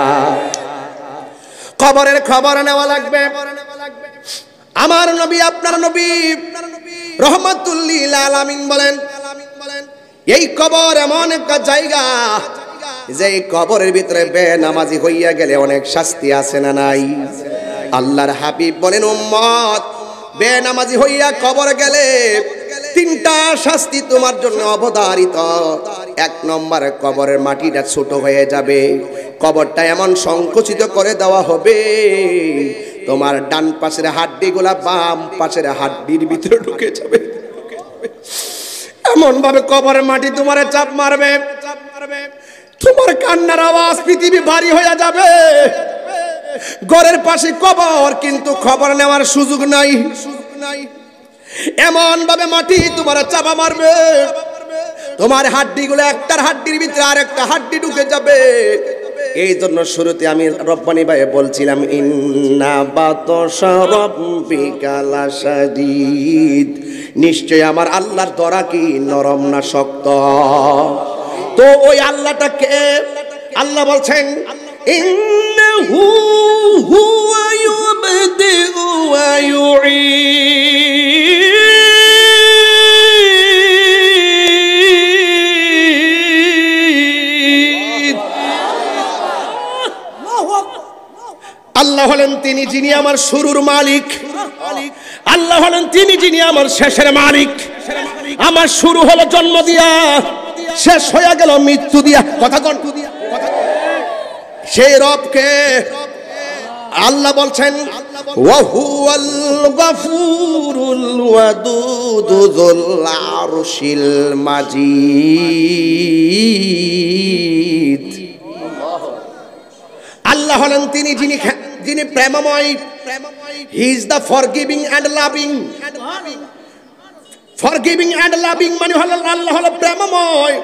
কবরের খবর নেওয়া লাগবে। আমার নবী আপনার নবী রাহমাতুল লিল আলামিন বলেন এই কবর এমন একটা জায়গা যে কবরের ভিতরে বেনামাজি হইয়া গেলে অনেক শাস্তি আছে না নাই? আল্লাহর হাবিব বলেন উম্মত বেনামাজি হইয়া কবর গেলে তিনটা শাস্তি তোমার জন্য অবধারিত। এক নম্বর, কবরের মাটিটা ছোট হয়ে যাবে, কবরটা এমন সংকুচিত করে দেওয়া হবে তোমার ডান পাশের হাড্ডিগুলা বাম পাশের হাড্ডির ভিতরে ঢুকে যাবে। এমন ভাবে কবরের মাটি তোমারে চাপ মারবে, তোমার কান্নার আওয়াজ পৃথিবী ভারী হয়ে যাবে। ঘরের পাশে কবর, কিন্তু খবর নেওয়ার সুযোগ নাই। এমন ভাবে মাটি তোমার চাপা মারবে, তোমার হাড্ডিগুলো একটার হাড্ডির ভিতরে আরেকটা হাড্ডি ঢুকে যাবে। এই জন্য শুরুতে আমি রব্বানি ভাই বলছিলাম, ইন্না বাতশা রাব্বিকা লাশাদীদ, নিশ্চয় আমার আল্লাহর ধরা কি নরম না শক্ত। তো ওই আল্লাহটাকে আল্লাহ বলছেন, ইন্নাহু হুয়া ইউবদিউ ওয়া ইউঈদ। আল্লাহ হলেন তিনি যিনি আমার শুরুর মালিক, আল্লাহ হলেন তিনি যিনি আমার শেষের মালিক। আমার শুরু হলো জন্ম দিয়া, শেষ হয়ে গেল মৃত্যু দিয়া। কথা কোন? সেই রবকে আল্লাহ বলছেন, ওয়া হুয়াল গফুরুল ওয়াদুদু যুল আরশিল মাজিদ। আল্লাহ হলেন তিনি যিনি যিনি প্রেমময়। He is the forgiving and loving. Forgiving and loving মানে হলো আল্লাহ হলো প্রেমময়,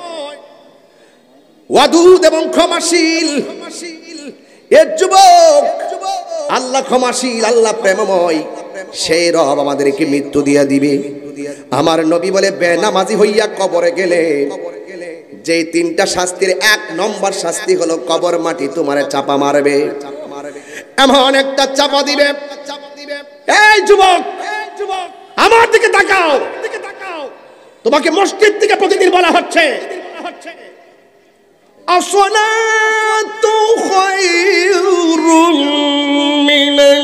ওয়াদুদ এবং ক্ষমাশীল। এ যুবক, আল্লাহ ক্ষমাশীল, আল্লাহ প্রেমময়, সেই রব আমাদেরকে মৃত্যু দিয়ে দিবে। আমার নবী বলে, বেনামাজি হইয়া কবরে গেলে যে তিনটা শাস্তির এক নম্বর শাস্তি হলো কবর মাটি তোমারে চাপা মারবে। এমন একটা চাপা দিবে। এই যুবক, আমার দিকে তাকাও। তোমাকে মসজিদ থেকে প্রতিদিন বলা হচ্ছে, আসসালাতু খায়রুম মিনান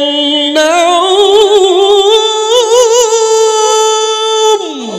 নাওম।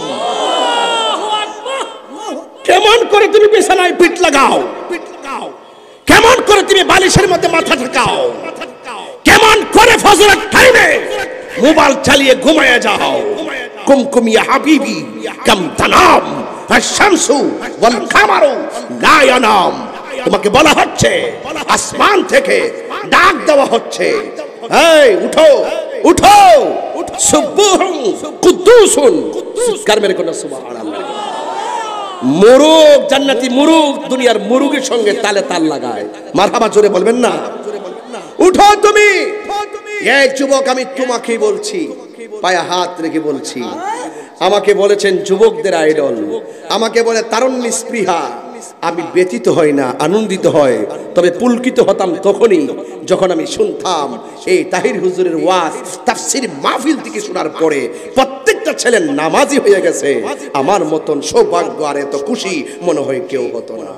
কেমন করে তুমি বিছানায় পিঠ লাগাও, কেমন করে তুমি বালিশের মধ্যে মাথা ঠেকাও, কেমন করে ফজরের টাইমে মোবাইল চালিয়ে ঘুমায় যাও। কুমকুম ইয়া হাবিবি কাম তানাম আশ-শামসু ওয়াল কামারু লা ইয়ানাম। তোমাকে বলা হচ্ছে, আসমান থেকে ডাক দেওয়া হচ্ছে, এই উঠো উঠো, সুবহুন কুদ্দুসুন। চিৎকার মেরে কোন সুবহানাল্লাহ। মুরুগ, জান্নাতি মুরুগ দুনিয়ার মুরুগের সঙ্গে তালে তাল লাগায়। মারহাবা জোরে বলবেন না? উঠো তুমি। এই যুবক, আমি তোমাকেই বলছি, পায়ে হাত রেখে বলছি। আমাকে বলেছেন যুবকদের আইডল, আমাকে বলে তারুণ্য স্পৃহা। আমি ব্যথিত হই না, আনন্দিত হয়। তবে পুলকিত হতাম তখনই যখন আমি শুনতাম এই তাহির হুজুরের ওয়াজ তাফসীর মাহফিল থেকে শোনার পরে প্রত্যেকটা ছেলে নামাজি হয়ে গেছে। আমার মতন সৌভাগ্য আর এত খুশি মনে হয় কেউ হতো না।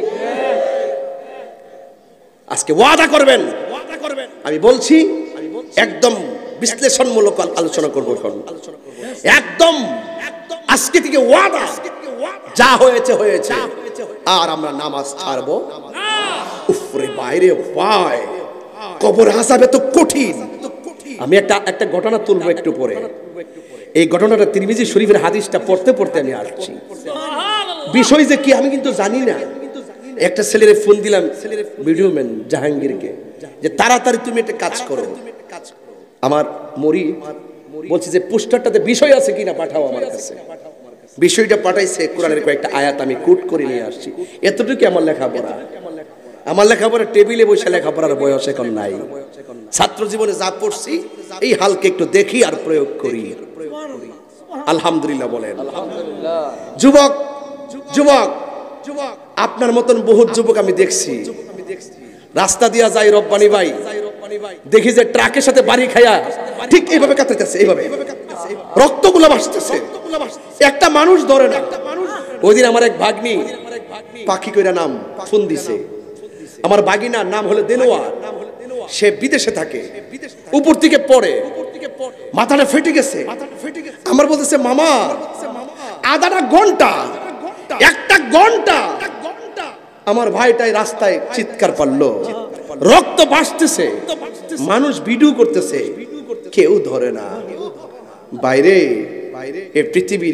আজকে ওয়াদা করবেন, আমি বলছি একদম বিশ্লেষণমূলক আলোচনা করবো এখন। একদম আজকে থেকে ওয়াদা, যা হয়েছে হয়েছে, আর আমরা নামাজ ছাড়বো উপরে বাইরে পায়। কবর আযাবে তো কঠিন। আমি একটা একটা ঘটনা তুলবো একটু পরে। এই ঘটনাটা তিরমিজি শরীফের হাদিসটা পড়তে পড়তে আমি আসছি। বিষয় যে কি আমি কিন্তু জানি না। একটা ছেলের ফোন দিলাম, ভিডিওম্যান জাহাঙ্গীরকে, যে তাড়াতাড়ি তুমি একটা কাজ করো। আমার মরি বলছি যে পোস্টারটাতে বিষয় আছে কিনা পাঠাও আমার কাছে। বিষয়টা পাঠাইছে, কোরআনের কয়েকটা আয়াত আমি কোট করে নিয়ে আসছি। এতটুকু আমার লেখাপড়া। আমার লেখাপড়া টেবিলে বসে লেখাপড়ার বয়স এখন নাই। ছাত্র জীবনে যা পড়ছি এই হালকে একটু দেখি আর প্রয়োগ করি। আলহামদুলিল্লাহ বলেন। যুবক যুবক আপনার মতন বহুত যুবক আমি দেখছি। রাস্তা দিয়া যাই রব্বানি ভাই, দেখি যে ট্রাকের সাথে বাড়ি খায়া ঠিক এইভাবে কাটতেছে, এইভাবে রক্তগুলো ভাসতেছে, একটা মানুষ ধরে না। ওই দিন আমার এক ভাগ্নি পাখি কইরা নাম ফোন দিছে। আমার ভাগিনার নাম হলো দেলোয়া, সে বিদেশে থাকে, উপর থেকে পড়ে, মাথাটা ফেটে গেছে। আমার বলতেছে মামা আধাটা ঘন্টা একটা ঘন্টা আমার ভাইটাই রাস্তায় চিৎকার পারলো, রক্ত ভাসতেছে, মানুষ ভিডিও করতেছে, কেউ ধরে না। বাইরে এ পৃথিবীর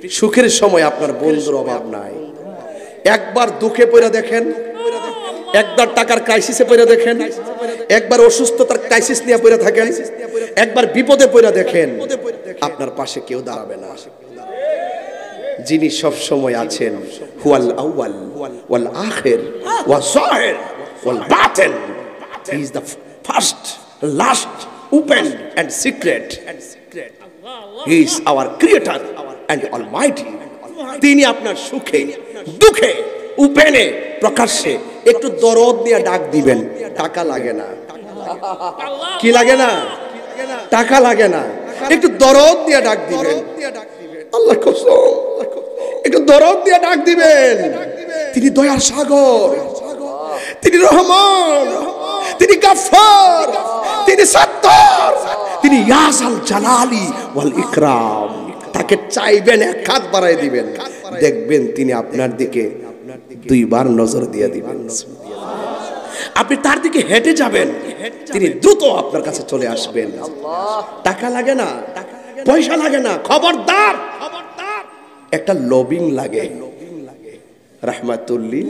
সুখের সময় আপনার বন্ধুর অভাব নাই। একবার দুঃখে পড়ে দেখেন, একবার টাকার ক্রাইসিসে পড়ে দেখেন, একবার অসুস্থতার ক্রাইসিস নিয়ে পড়ে থাকেন, একবার বিপদে পড়ে দেখেন, আপনার পাশে কেউ দাঁড়াবে না। যিনি সব সময় আছেন, হুয়াল আউয়াল ওয়াল আখির ওয়াল যাহির ওয়াল বাতিন, he is the first, last, open and secret. He is our creator and almighty. তিনি আপনার সুখে দুঃখে উপেনে প্রকাশ্যে একটু দরদ নিয়ে ডাক দিবেন, টাকা লাগে না। কি লাগে না? টাকা লাগে না। একটু দরদ দিয়ে ডাক দিবেন, আল্লাহ কসম, একটু দরদ দিয়ে ডাক দিবেন। তিনি দয়ার সাগর, তিনি রহমান, তিনি গাফফার, তিনি সত্তার, তিনি ইয়াসাল জালালি ওয়াল ইকরাম। তাকে চাইবেন, এক হাত বাড়ায় দিবেন, দেখবেন তিনি আপনার দিকে দুইবার নজর দিয়ে দিবেন। আপনি তার দিকে হেঁটে যাবেন, তিনি দ্রুত আপনার কাছে চলে আসবেন। টাকা লাগে না, পয়সা লাগে না, খবরদার একটা লবিং লাগে। রাহমাতুল্লিল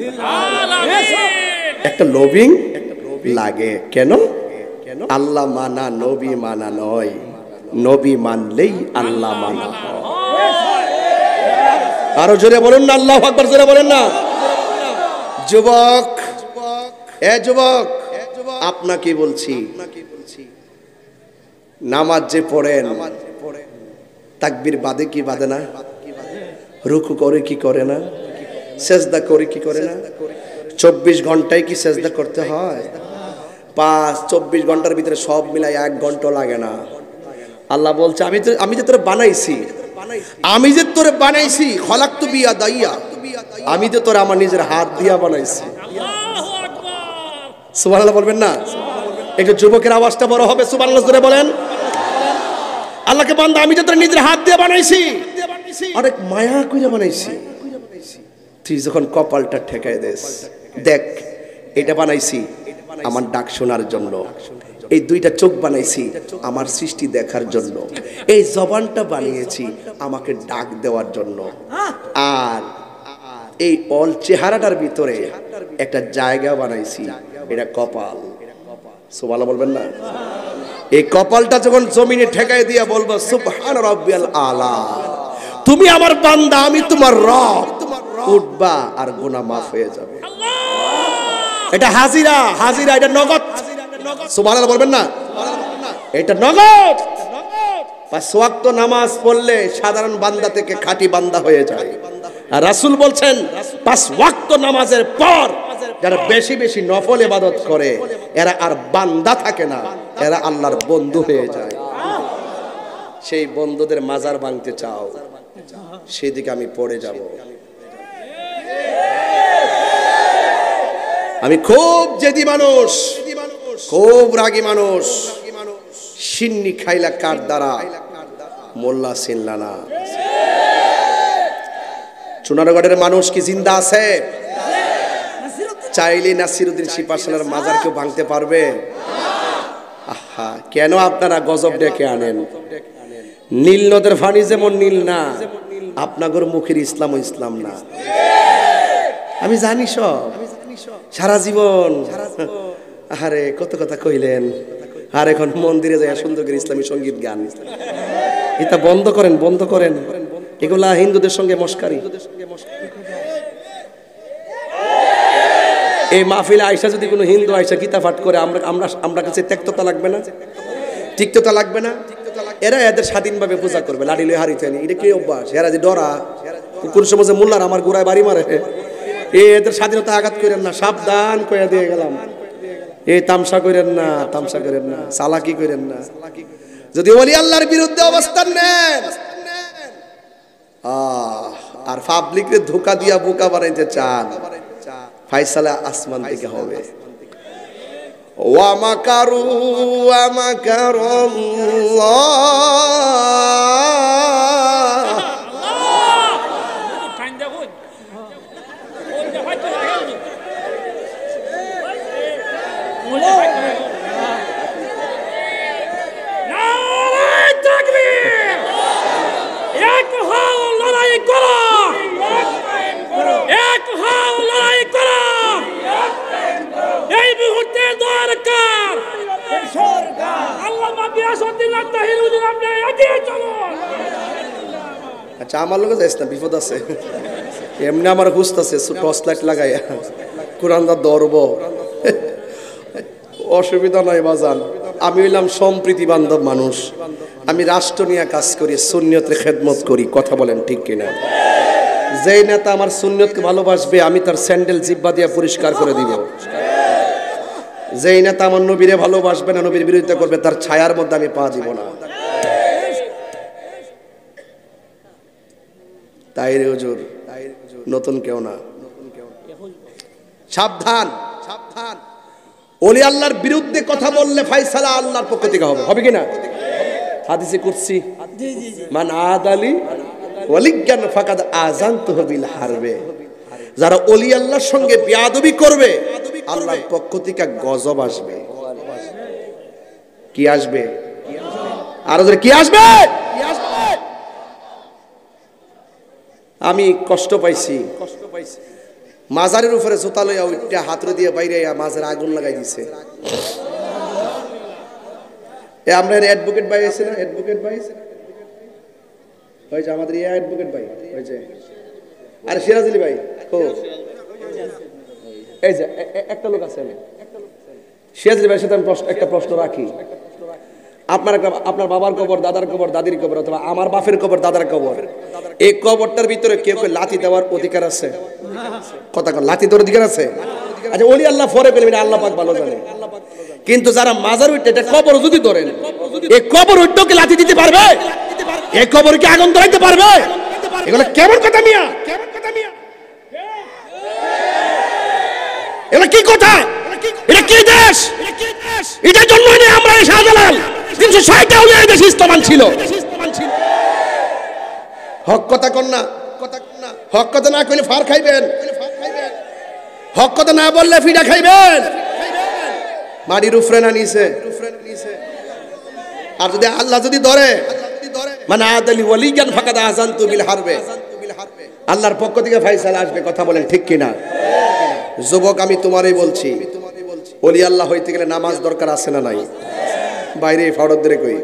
একটা লবিং লাগে। কেন? আল্লাহ মানা নবী মানা নয়, নবী মানলেই আল্লাহ মানা হয়। আরো জোরে বলেন না, আল্লাহু আকবার জোরে বলেন না। যুবক, এ যুবক, আপনাকে বলছি, নামাজ যে পড়েন, তাকবীর বাদে কি বাদে না? রুকু করে কি করে না? সেজদা করে কি করে না? চব্বিশ ঘন্টায় কি সেজদা করতে হয়? পাঁচ চব্বিশ ঘন্টার ভিতরে সব মিলাই এক ঘন্টা লাগে না। আল্লাহ বলছে, আমি তো আমি যে তোরে বানাইছি, আমি যে তোরে বানাইছি, খলাকতু বিয়াদাইয়া, আমি তো তোরে আমার নিজের হাত দিয়া বানাইছি। সুবহানাল্লাহ বলবেন না? একটু যুবকের আওয়াজটা বড় হবে, সুবহানাল্লাহ জোরে বলেন। আল্লাহকে বান্দা, আমি যে তোরে নিজের হাত দিয়ে বানাইছি, অনেক মায়া কইরা বানাইছি। তুই যখন কপালটা ঠেকাই দেস, দেখ এটা বানাইছি আমার ডাক শোনার জন্য, এই দুইটা চোখ বানাইছি আমার সৃষ্টি দেখার জন্য, এই জবানটা বানিয়েছি আমাকে ডাক দেওয়ার জন্য, আর এই অল চেহারাটার ভিতরে একটা জায়গা বানাইছি, এটা কপাল। সুবহানাল্লাহ বলবেন না? এই কপালটা যখন জমিনে ঠেকাই দিয়া বলবো সুবহান রাব্বিয়াল আলা, তুমি আমার বান্দা, আমি তোমার রব, উঠবা আর গুনাহ মাফ হয়ে যাবে। এটা হাজিরা, হাজিরা, এটা নগদ। সুবহানাল্লাহ বলবেন না? এটা নগদ। পাঁচ ওয়াক্ত নামাজ পড়লে সাধারণ বান্দা থেকে খাঁটি বান্দা হয়ে যায়। আর রাসূল বলছেন, পাঁচ ওয়াক্ত নামাজের পর যারা বেশি বেশি নফল ইবাদত করে, এরা আর বান্দা থাকে না, এরা আল্লাহর বন্ধু হয়ে যায়। সেই বন্ধুদের মাজার ভাঙতে চাও, সেদিকে আমি পড়ে যাব। আমি খুব জেদি মানুষ, খুব রাগী মানুষ। সিন্নি খাইলা কার দ্বারা, মোল্লা চিনলা না। চুনারগড়ের মানুষ কি জিন্দা আছে? চাইলে নাসিরউদ্দিন শিপাশালার মাজার কেউ ভাঙতে পারবে? আহা, কেন আপনারা গজব ডেকে আনেন? নীল নদের পানি যেমন নীল না, আপনাদের মুখের ইসলাম ও ইসলাম না। আমি জানি সব, সারা জীবন। আরে কত কথা কইলেন, আর এখন মন্দিরে যায় সুন্দর করে ইসলামী সঙ্গীত গান। এটা বন্ধ করেন, বন্ধ করেন, এগুলা হিন্দুদের সঙ্গে মস্কারি। এই মাহফিলে আইসা যদি কোনো হিন্দু আইসা গীতা পাঠ করে, আমরা আমরা আমরা কাছে ত্যক্ততা লাগবে না? তিক্ততা লাগবে না? এরা এদের স্বাধীনভাবে পূজা করবে, লাঠি লয়ে হারিতে নি। এটা কি অভ্যাস? এরা যে ডরা, কোন সমাজে মোল্লার আমার গোড়ায় বাড়ি মারে, এ এদের স্বাধীনতা আঘাত করেন না, সাবধান কইয়া দিয়ে গেলাম। এই তামসা করেন না, তামসা করেন না, চালাকি করেন না। যদি ওলি আল্লাহর বিরুদ্ধে অবস্থান নেন আর পাবলিকরে ধোঁকা দিয়া বোকা বানাইতে চান, ফায়সালা আসমান থেকে হবে। ওয়া মাকারু ওয়া মাকারুল্লাহ, আচ্ছা আমার লোকে যাইস না, বিপদ আছে। এমনি আমার হুস্ত আছে, টর্চ লাইট লাগাইয়া কোরআনটা ধরব, অসুবিধা নয় বাজান। আমি হইলাম সম্প্রীতি বান্ধব মানুষ, আমি রাষ্ট্র নিয়ে কাজ করি, সুন্নিয়তের খেদমত করি। কথা বলেন ঠিক কিনা? যেই নেতা আমার সুন্নিয়তকে ভালোবাসবে আমি তার স্যান্ডেল জিব্বা দিয়ে পরিষ্কার করে দিব। যেই নেতা আমার নবীরে ভালোবাসবে না, নবীর বিরোধিতা করবে, তার ছায়ার মধ্যে আমি পা দিব না। তাই রে হুজুর, নতুন কেউ না, সাবধান সাবধান। ওলি আল্লাহর বিরুদ্ধে কথা বললে ফায়সালা আল্লাহর পক্ষ থেকে হবে, হবে কিনা? হাদিসে কুরসি, মান আদালি ওয়ালিয়ান ফাকাদ আযানতুহু বিল হারবে। যারা ওলি আল্লাহর সঙ্গে বেয়াদবি করবে আল্লাহর পক্ষ থেকে গজব আসবে। কি আসবে? আরো জোরে কি আসবে? আমি কষ্ট পাইছি, কষ্ট পাইছি। মাজারের উপরে জুতা লইয়া উঠতে হাতরে দিয়ে বাইরে মাজারে আগুন লাগাই দিছে। এ আমরা অ্যাডভোকেট ভাই আছে না, অ্যাডভোকেট ভাই হয়েছে আমাদের এই অ্যাডভোকেট ভাই হয়েছে, আরে সিরাজ আলী ভাই, ও এই যে একটা লোক আছে, আমি সিরাজ আলী ভাইয়ের সাথে আমি একটা প্রশ্ন রাখি। আপনার আপনার বাবার কবর, দাদার কবর, দাদির কবর, অথবা আমার বাপের কবর, দাদার কবর, এই কবরটার ভিতরে কেউ কেউ লাথি দেওয়ার অধিকার আছে? কথা কর, লাথি দেওয়ার অধিকার আছে? আচ্ছা ওলি আল্লাহ পরে পেলেন, আল্লাহ পাক ভালো জানে। কিন্তু যারা মাজার উঠে এটা কবর যদি ধরেন, এই কবর উঠতেও কি লাথি দিতে পারবে? এই কবর কি আগুন ধরাইতে পারবে? এগুলো কেমন কথা মিয়া? কেমন কথা মিয়া? এগুলো কি কথা? এটা কি দেশ? এটার জন্যই না আমরা এই শাহজালাল তিনশো ষাটটা ওলি এই দেশে ইসলাম ছিল। হক কথা কর না, হক কথা না কইলে ফার খাইবেন, হক কথা না বললে ফিডা খাইবেন। মাটির উপরে না নিচে? আর যদি আল্লাহ যদি ধরে, মানে আদালি ওয়ালিয়ান ফাকাদ আযানতু বিল হারবে, আল্লাহর পক্ষ থেকে ফয়সালা আসবে। কথা বলেন ঠিক কিনা? যুবক আমি তোমারই বলছি, ওলি আল্লাহ হইতে গেলে নামাজ দরকার আছে না নাই? বাইরে ফাওড় ধরে কই,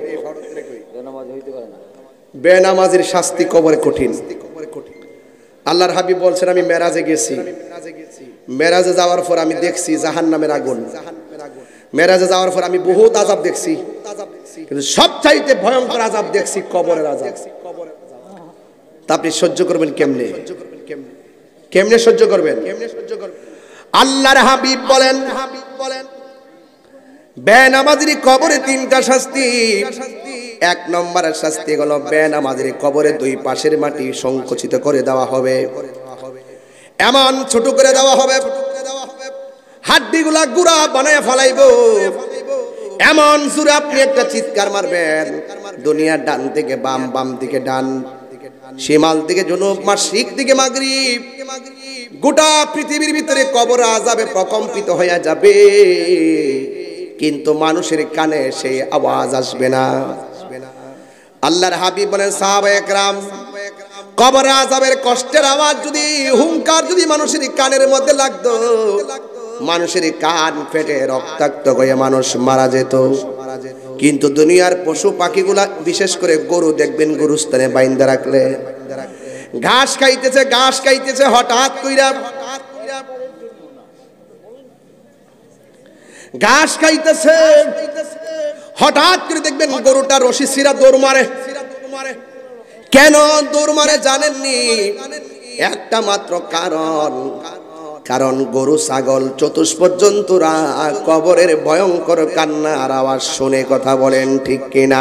বেনামাজির শাস্তি কবরে কঠিন। আল্লাহর হাবিব বলছেন আমি মেরাজে গেছি, মেরাজে যাওয়ার পর আমি দেখছি জাহান্নামের আগুন, মেরাজে যাওয়ার পর আমি বহুত আযাব দেখছি, কিন্তু সবচাইতে ভয়ঙ্কর আযাব দেখছি কবরের আযাব। তা আপনি সহ্য করবেন কেমনে? কেমনে সহ্য করবেন? আল্লাহর হাবিব বলেন, বেনামাজির কবরে তিনটা শাস্তি। এক নম্বরের শাস্তি হলো বেনামাজির কবরে দুই পাশের মাটি সংকুচিত করে দেওয়া হবে, এমন ছোট করে দেওয়া হবে, হাড্ডিগুলা গুড়া বানায় ফেলাইব। এমন সুরে আপনি একটা চিৎকার মারবেন, দুনিয়ার ডান থেকে বাম, বাম থেকে ডান, শিমাল থেকে জনুব, মাশরিক থেকে মাগরিব, গোটা পৃথিবীর ভিতরে কবর আযাবে প্রকম্পিত হয়ে যাবে, কিন্তু মানুষের কানে সেই আওয়াজ আসবে না। আল্লাহর হাবিব বলেন সাহাবায়ে কেরাম, কবর আযাবের কষ্টের আওয়াজ যদি, হুঙ্কার যদি মানুষের কানের মধ্যে লাগতো, মানুষের কান ফেটে রক্তাক্ত হয়ে মানুষ মারা যেত। কিন্তু দুনিয়ার পশু পাখিগুলা, বিশেষ করে গরু দেখবেন গরুস্থানে বাইন্দা রাখলে ঘাস খাইতেছে, ঘাস খাইতেছে, হঠাৎ কইরা ঘাস খাইতেছে, হঠাৎ করে দেখবেন গরুটা রশি ছিঁড়া দৌড় মারে। কেন দৌড় মারে জানেননি? একটা মাত্র কারণ, কারণ গরু ছাগল চতুষ্পদ জন্তুরা কবরের ভয়ঙ্কর কান্নার আওয়াজ শুনে। কথা বলেন ঠিক কিনা?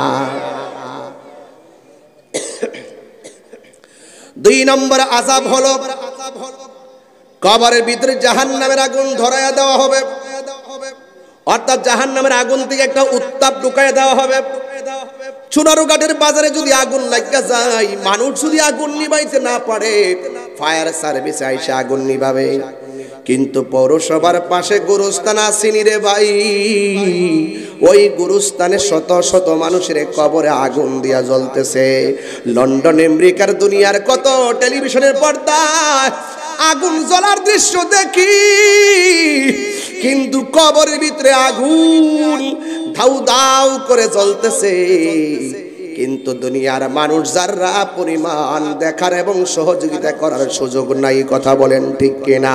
দুই নম্বর আযাব হলো কবরের ভিতরে জাহান্নামের আগুন ধরায়া দেওয়া হবে, অর্থাৎ জাহান্নামের আগুন থেকে একটা উত্তাপ ঢুকায়া দেওয়া হবে। চুনারু ঘাটের বাজারে যদি আগুন লাগা যায়, মানুষ যদি আগুন নিভাইতে না পারে, ফায়ার সার্ভিস আইসা আগুন নিভাবে। কিন্তু পৌরসভার পাশে গুরুস্থান আসেনি রে ভাই, ওই গুরুস্থানে শত শত মানুষের কবরে আগুন দিয়া জ্বলতেছে। লন্ডন, আমেরিকার, দুনিয়ার কত টেলিভিশনের পর্দায় আগুন জ্বলার দৃশ্য দেখি, কিন্তু কবরের ভিতরে আগুন ধাউ ধাউ করে জ্বলতেছে, কিন্তু দুনিয়ার মানুষ যারা পরিমাণ দেখার এবং সহযোগিতা করার সুযোগ নাই, কথা বলেন ঠিক কিনা?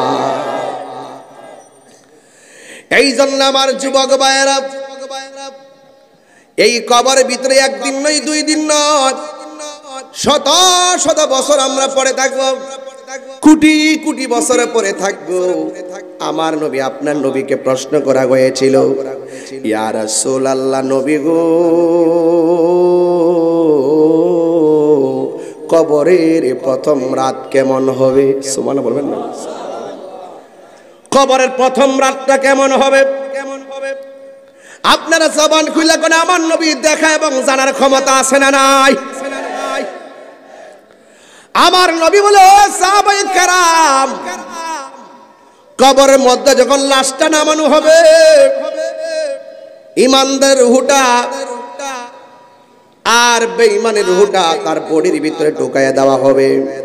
এই জন্য আমার যুবক ভাইয়েরা, এই কবরের ভিতরে একদিন নয়, দুই দিন নয়, শত শত বছর আমরা পড়ে থাকবো, কোটি কোটি বছরে পরে থাকবো। আমার নবী আপনার নবীকে প্রশ্ন করা হয়েছিল, ইয়া রাসূলুল্লাহ, নবী গো, কবরের প্রথম রাত কেমন হবে? সুবহানাল্লাহ বলবেন না? কবরের প্রথম রাতটা কেমন হবে? কেমন হবে? আপনারা জবান খুলে কোন আমার নবী দেখা এবং জানার ক্ষমতা আছে না নাই? আমার নবী বলে, সাহাবায়ে কেরাম, কবরের মধ্যে যখন লাশটা নামানো হবে, ইমানদার রূহটা আর বেঈমানের রূহটা তার বডির ভিতরে ঢুকাইয়া দেওয়া হবে।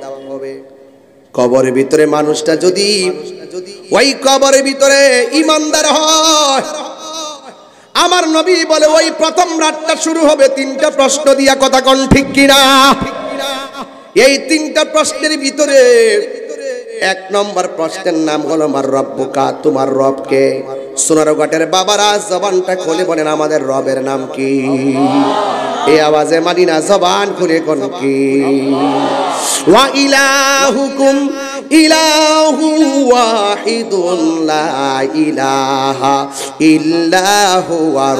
কবরের ভিতরে মানুষটা যদি ওই কবরের ভিতরে ইমানদার হয়, আমার নবী বলে ওই প্রথম রাতটা শুরু হবে তিনটা প্রশ্ন দিয়া, কথা কোন ঠিক কিনা? এই তিনটা প্রশ্নের ভিতরে এক নম্বর প্রশ্নের নাম হলো মার রব্বুকা, তোমার রব কে? সোনারঘাটের বাবারা জবানটা খুলে বলেন, আমাদের রবের নাম কি? এই আওয়াজে মাদিনা জবান খুলে কোন কি? ওয়া ইলাহুকুম ইলাহু ওয়াহিদুন লা ইলাহা ইল্লাহু আর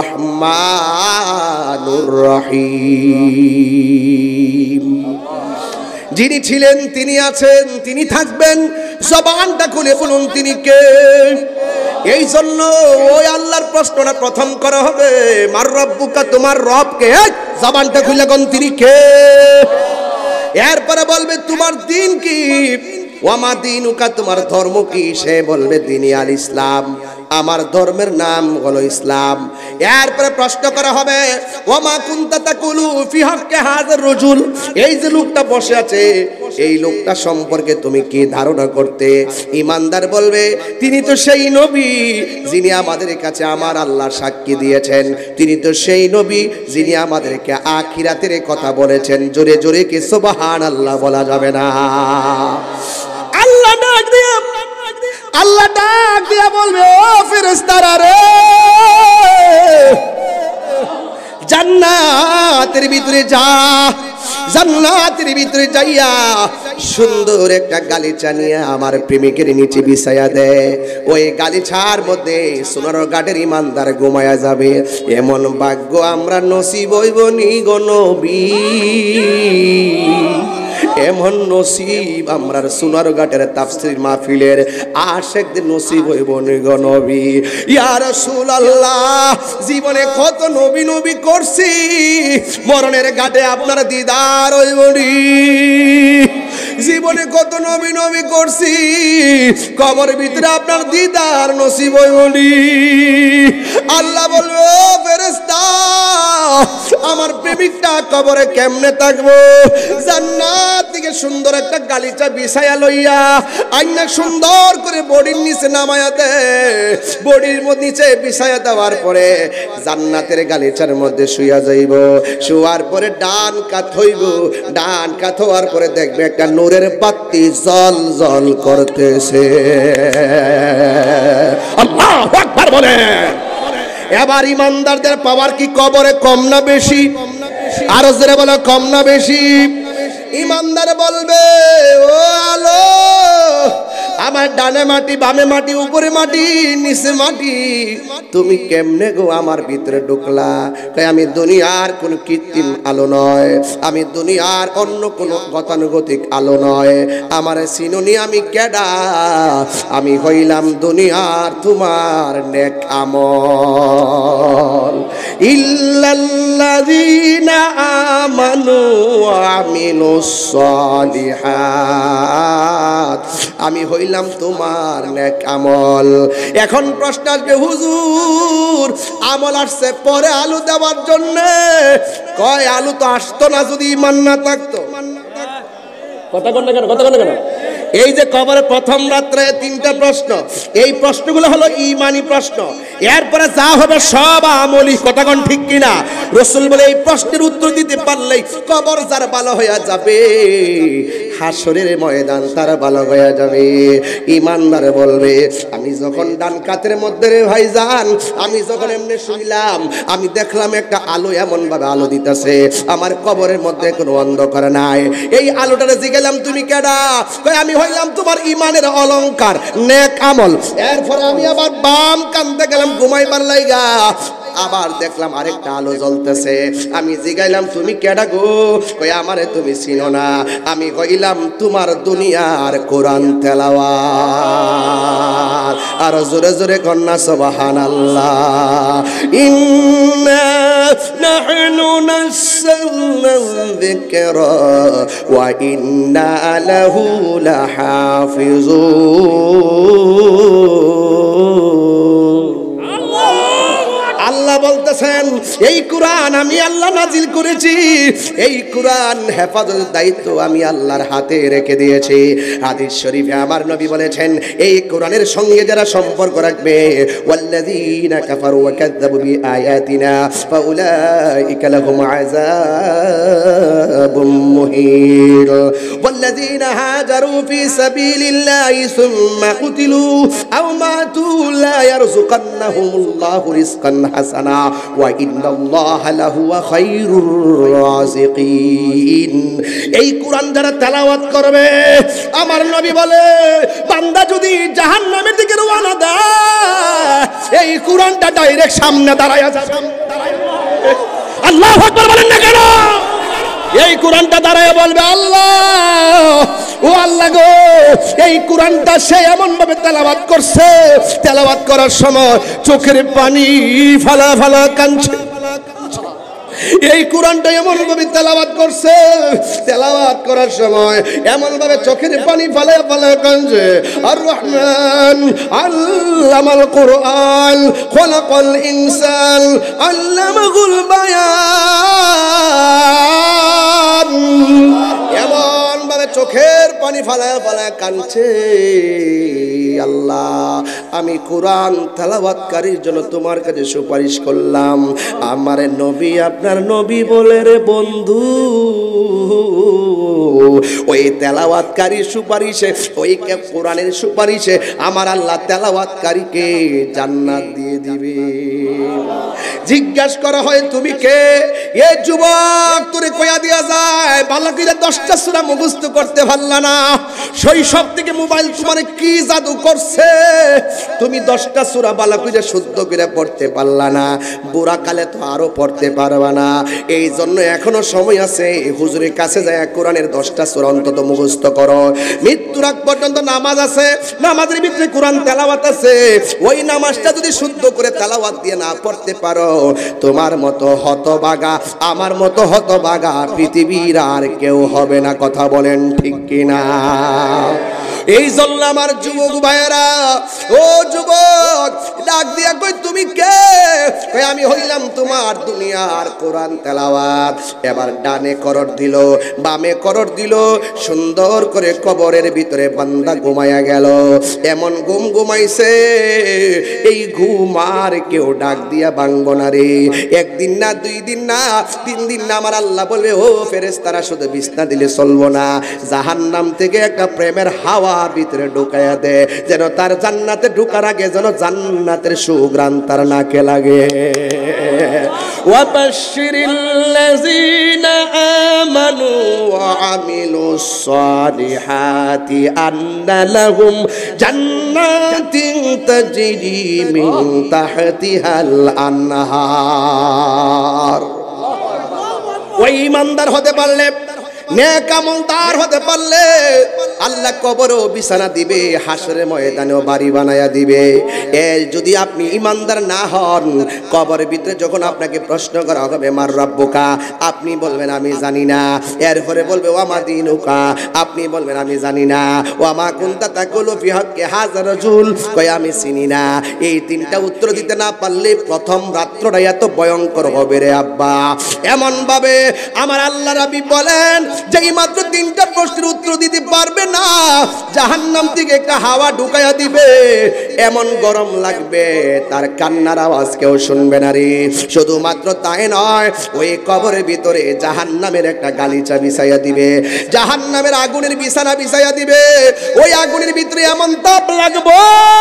রহমানুর রহিম। যিনি ছিলেন, তিনি আছেন, তিনি থাকবেন, জবানটা খুলে বলুন তিনি কে? এই জন্য ওই আল্লাহর প্রশ্নটা প্রথম করা হবে, মার রব্বুকা, তোমার রব কে? জবানটা খুলে কোন তিনি কে? এরপরে বলবে তোমার দিন কি? ওয়ামা দিনুকা, তোমার ধর্ম কি? সে বলবে দিনী আল ইসলাম, আমার ধর্মের নাম হলো ইসলাম। এরপরে প্রশ্ন করা হবে, ওয়ামা কুনতা তাকুলু ফি হাক্কি হাযার রাজুল, এই যে লোকটা বসে আছে, এই লোকটা সম্পর্কে তুমি কি ধারণা করতে? ইমানদার বলবে, তিনি তো সেই নবী যিনি আমাদের কাছে আমার আল্লাহ সাক্ষী দিয়েছেন, তিনি তো সেই নবী যিনি আমাদেরকে আখিরাতের কথা বলেছেন। জোরে জোরে কি সুবহানাল্লাহ বলা যাবে না? আল্লাহ ডাক দিয়ে আল্লাহ ডাক দিয়ে বলবে, ও ফেরেশতারা রে, জান্নাতের ভিতরে যা, জান্নাতের ভিতরে যাইয়া সুন্দর একটা গালিচা নিয়ে আমার প্রেমিকের নিচে বিছায়া দে। ওই গালিচার মধ্যে সোনারঘাটের ইমানদার ঘুমায়া যাবে। এমন ভাগ্য আমরা নসিব হইব নি গো নবী, এমন নসিব আমরা সোনারঘাটের তাফসীর মাহফিলের আশিকদের নসিব হইব নি গো নবী। ইয়া রাসূলুল্লাহ, জীবনে কত নবী নবী করছি, মরণের ঘাটে আপনার দিদার হইব নি। জীবনে কত নবী নবী করছি, কবরের ভিতরে আপনার দিদার নসিব হইব নি। আল্লাহ বলবে, ও ফেরেশতা, আমার প্রেমিকটা কবরে কেমনে থাকবো? জান্নাত থেকে সুন্দর একটা গালিচা বিছায়া লইয়া আইনা সুন্দর করে বডির নিচে নামায়া দে। বডির নিচে বিছায়া দেওয়ার পরে জান্নাতের গালিচার মধ্যে শুয়া যাইব। শুয়ার পরে ডান কাত হইব, ডান কাত হওয়ার পরে দেখবে একটা নূরের বাতি জল জল করতেছে। আল্লাহু আকবার বলে। এবার ইমানদারদের পাওয়ার কি কবরে কম না বেশি? আরো জোরে বলো, কম না বেশি? ইমানদার বলবে, ও আলো, আমার ডানে মাটি, বামে মাটি, উপরে মাটি, নিচে মাটি, তুমি কেমনে গো আমার ভিতরে ঢুকলা? তাই আমি দুনিয়ার কোন কৃত্রিম আলো নয়, আমি দুনিয়ার অন্য কোন গতানুগতিক আলো নয়, আমার চিনুনি আমি কেডা? আমি হইলাম দুনিয়ার তোমার নেক আমল। ইল্লাল্লাযীনা আমানু ওয়া আমিলুস সালিহাত, আমি হইলাম তোমার নেক আমল। এখন প্রশ্ন আসবে, হুজুর আমল আসছে পরে আলু দেওয়ার জন্য, কয় আলু তো আসতো না যদি ঈমান না থাকতো। কথা কন না কেন? কথা কন না কেন? এই যে কবরে প্রথম রাত্রে তিনটা প্রশ্ন, এই প্রশ্নগুলো হলো ঈমানি প্রশ্ন, এরপরে যা হবে সব আমলি। কথা কোন ঠিক কিনা? রাসূল বলে এই প্রশ্নের উত্তর দিতে পারলেই কবর যার ভালো হয়ে যাবে, হাসরের ময়দান তার ভালো হয়ে যাবে। ঈমানদার বলবে আমি যখন ডান কাতের মধ্যে রে ভাইজান, আমি যখন এমনি শুইলাম, আমি দেখলাম একটা আলো এমন ভাবে আলো দিতেছে, আমার কবরের মধ্যে কোনো অন্ধকার নাই। এই আলোটারে জিজ্ঞাসলাম তুমি কেডা? কই আমি হইলাম তোমার ঈমানের অলংকার, নেক আমল। এরপর আমি আবার বাম কান্দে গেলাম ঘুমাইবার লাইগা, আবার দেখলাম আরেকটা আলো জ্বলতেছে। আমি জিগাইলাম তুমি কেডা গো? কই আমারে তুমি চিনো না? আমি কইলাম তোমার দুনিয়ার কোরআন তেলাওয়াত। আর জোরে জোরে কন্যা সুবহানাল্লাহ। ইন্না নাহনু নাযালনা যিকরা ওয়া ইন্না লাহু লাহাফিজুন। আল্লাহ বলতেছেন এই কোরআন আমি আল্লাহ নাজিল করেছি, এই কোরআন হেফাজতের দায়িত্ব আমি আল্লাহর হাতে রেখে দিয়েছি। হাদিস শরীফে আমার নবী বলেছেন এই কোরআনের সঙ্গে যারা সম্পর্ক রাখবে, ওয়াল্লাযীনা কাফারু ওয়া কাযযাবু বিআয়াতিনা ফাউলাইকা লাহুম আযাবুম মুহিন। ওয়াল্লাযীনা হাজারু ফি সাবিলিল্লাহি সুম্মা কুতিলু আও মাতু লা ইয়ারযুকান্নাহুমুল্লাহু রিজকান হাসানা ওয়া ইন্নাল্লাহা লাহুয়া খায়রুর রাযিকিন। এই কোরআন যারা তেলাওয়াত করবে, আমার নবী বলে বান্দা যদি জাহান্নামের দিকে রওনা দেয়, এই কোরআনটা ডাইরেক্ট সামনে দাঁড়ায়া যাবে। আল্লাহু আকবার বলেন না কেন? এই কোরআনটা দাঁড়ায় বলবে আল্লাহ, ও আল্লাহ গো, এই কোরআনটা সে এমন ভাবে তেলাওয়াত করছে, তেলাওয়াত করার সময় চোখের পানি ফালা ফালা কাঁদছে। এই কোরআনটা এমন ভাবে তেলাওয়াত করছে, তেলাওয়াত করার সময় এমন ভাবে চোখের পানি ফালা ফালা কাঁদছে। আর রহমান আল্লামাল কোরআন খলাকাল ইনসান আল্লামাহুল বায়ান। এমন ভাবে চোখের পানি ফালায় ফালায় কাঁদছে। আল্লাহ আমি কোরআন তেলাওয়াতকারীর জন্য তোমার কাছে সুপারিশ করলাম। আমার নবী আপনার নবী বলে রে বন্ধু, ওই তেলাওয়াতকারীর সুপারিশে, ওই কোরআনের সুপারিশে আমার আল্লাহ তেলাওয়াতকারীকে জান্নাত দিয়ে দিবে। জিজ্ঞাসা করা হয় তুমি কে? এ যুবক তোরে কইয়া দিয়া যায় ভালো করে দশটা সূরা মুখস্থ করতে পারলা না, শৈশব থেকে মোবাইল তোমার কি জাদু করছে, তুমি দশটা সূরা ভালো করে শুদ্ধ করে পড়তে পারলা না, বুড়া কালে তো আরো পড়তে পারবা না। এই জন্য এখনো সময় আছে, হুজুরের কাছে যায় কোরআনের দশটা সূরা অন্তত মুখস্থ করো। মৃত্যুর আগ পর্যন্ত নামাজ আছে, নামাজের ভিতরে কোরআন তেলাওয়াত আছে, ওই নামাজটা যদি শুদ্ধ করে তেলাওয়াত দিয়ে না পড়তে পারো, তোমার মতো হতভাগা, আমার মতো হতভাগা পৃথিবীর আর কেউ হবে না। কথা বলেন ঠিক কিনা? এই জন্য আমার যুবক ভাইয়েরা, ও যুবক ডাক দিয়া কই তুমি কে? কই আমি হইলাম তোমার দুনিয়ার কোরআন তেলাওয়াত। এবার ডানে করর দিল, বামে করর দিল, সুন্দর করে কবরের ভিতরে বান্দা ঘুমায়া গেল। এমন ঘুম ঘুমাইছে, এই ঘুম আর কেউ ডাক দিয়া ভাঙব না রে। একদিন না, দুই দিন না, তিন দিন না, আমার আল্লাহ বলবে ও ফেরেশতারা শুধু বিছনা দিলে চলবো না, জাহান্নাম থেকে একটা প্রেমের হাওয়া ভিতরে ঢুকাইয়া দে, যেন তার জান্নাতে ঢুকার আগে যেন জান্নাতের সুঘ্রাণ তার নাকে লাগে। ওয়াবাশশিরিল্লাযীনা আমানু ওয়া আমিলুস সালিহাতি আন্না লাহুম জান্নাতিন তাজরি মিন তাহতিহাল আনহার। ওই ঈমানদার হতে পারলে, নেক আমলদার হতে পারলে আল্লাহ কবরও বিছানা দিবে, হাসরের ময়দানেও বাড়ি বানায়া দিবে। এ যদি আপনি ঈমানদার না হন, কবরের ভিতরে যখন আপনাকে প্রশ্ন করা হবে মার রাব্বুকা, আপনি বলবেন আমি জানি না। এরপরে বলবে ওয়া মা দীনুকা, আপনি বলবেন আমি জানি না। ওয়া মা কুনতা তাকুলু ফি হাক্কি হাযা রাজুল, কই আমি চিনি না। এই তিনটা উত্তর দিতে না পারলে প্রথম রাত্রটা এত ভয়ঙ্কর হবে রে আব্বা। এমন ভাবে আমার আল্লাহ রাব্বি বলেন যেই মাত্র তিনটা প্রশ্নের উত্তর দিতে পারবে না জাহান্নাম থেকে একটা হাওয়া ঢুকাইয়া দিবে, এমন গরম লাগবে তার কান্নার আওয়াজ কেউ শুনবে না রে। শুধুমাত্র তাই নয়, ওই কবরের ভিতরে জাহান্নামের একটা গালিচা বিছাইয়া দিবে, জাহান্নামের আগুনের বিছানা বিছাইয়া দিবে। ওই আগুনের ভিতরে এমন তাপ লাগবে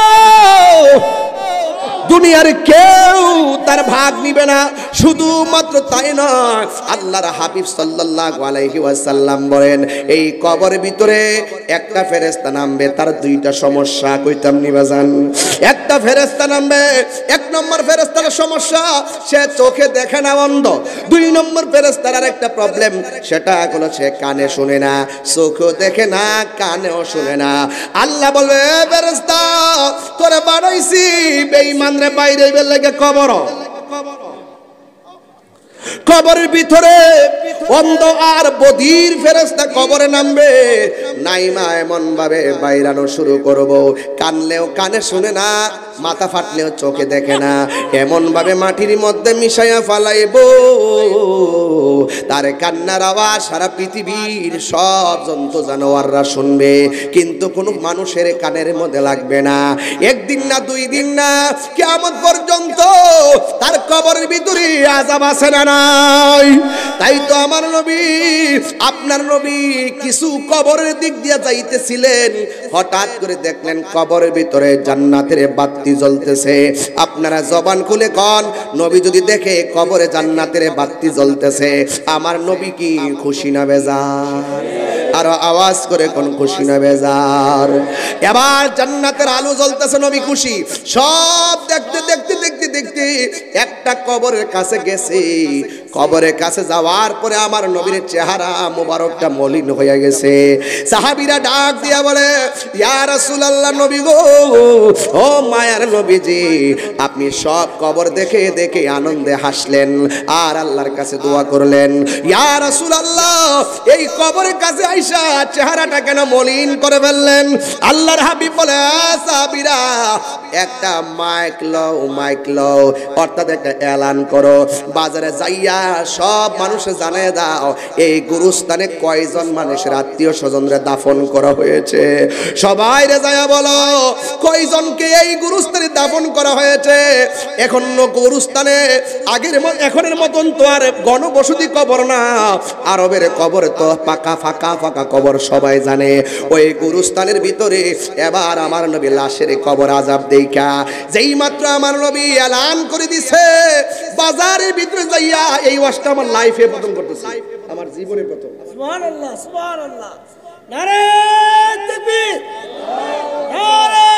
দুনিয়ার কেউ তার ভাগ নিবে না। শুধুমাত্র তাই নয়, আল্লাহর হাবিব সাল্লাল্লাহু আলাইহি ওয়াসাল্লাম বলেন এই কবরের ভিতরে একটা ফেরেশতা নামবে, তার দুইটা সমস্যা কইতাম নিবাজান। একটা ফেরেশতা নামবে, এক নম্বর ফেরেশতার সমস্যা সে চোখে দেখে না, অন্ধ। দুই নম্বর ফেরেশতার আর একটা প্রবলেম, সেটা হলো সে কানে শুনে না, চোখেও দেখে না, কানেও শুনে না। আল্লাহ বলবে ফেরেশতা তোরে বানাইছি বেঈমান রে বাইরে বের লাগে কবর, কবরের ভিতরে অন্ধ আর বধির ফেরেশতা কবরে নামবে। নাইমা এমন ভাবে বাইরানো শুরু করব, কানলেও কানে শুনে না, মাথা ফাটলেও চোখে দেখে না, এমন ভাবে মাটির মধ্যে মিশাইয়া ফালাইব তার কান্নার আওয়াজ সারা পৃথিবীর সব জন্তু জানোয়াররা শুনবে, কিন্তু কোনো মানুষের কানের মধ্যে লাগবে না। একদিন না, দুই দিন না, কিয়ামত পর্যন্ত তার কবরের ভিতরে আযাব আছে না নাই? তাই তো আমার নবী, আপনার নবী কিছু কবরের দিক দিয়ে যাইতেছিলেন, হঠাৎ করে দেখলেন কবরের ভিতরে জান্নাতের বাতি জ্বলতেছে। আপনারা জবান খুলে কোন, নবী যদি দেখে কবরে জান্নাতের বাতি জ্বলতেছে আমার নবী কি খুশি না বেজার? আর আওয়াজ করে কোন খুশি না বেজার? এবার জান্নাতের আলো জ্বলতেছে, নবী খুশি। সব দেখতে দেখতে দেখতে দেখতে একটা কবরের কাছে গেছে। কবরের কাছে যাওয়ার পরে আমার নবীর চেহারা মোবারকটা মলিন হয়ে গেছে। সাহাবীরা ডাক দিয়া বলে ইয়া রাসূলুল্লাহ, নবী গো, ও মায়ার নবীজি, আপনি সব কবর দেখে দেখে আনন্দে হাসলেন আর আল্লাহর কাছে দোয়া করলেন। ইয়া রাসূলুল্লাহ, এই কবরের কাছে আইসা চেহারাটা কেন মলিন করে ফেললেন? আল্লাহর হাবিব বলে সাহাবীরা একটা মাইক লও, মাইক লও, অর্থাৎ একটা এলান করো, বাজারে যাইয়া সব মানুষে জানিয়ে দাও এই গুরুস্থানে কয়জন মানুষের আত্মীয় স্বজনরা দাফন করা হয়েছে। সবাই রে যাইয়া বলো কয়জনকে এই গুরুস্থানে দাফন করা হয়েছে। এখন গুরুস্থানে আগের এখনের মতন তো আর গণবসতি কবর না, আরবের কবর তো পাকা ফাঁকা ফাঁকা কবর, সবাই জানে। ওই গুরুস্থানের ভিতরে এবার আমার নবী লাশের কবর আযাব দেইখা যেই মাত্র আমার নবী এলান করে দিছে, বাজারের ভিতরে যাইয়া এই ওয়াজটা আমার লাইফে প্রথম করতেছি, আমার জীবনে প্রথম। সুবহানাল্লাহ, সুবহানাল্লাহ, নারে তাকবীর, নারে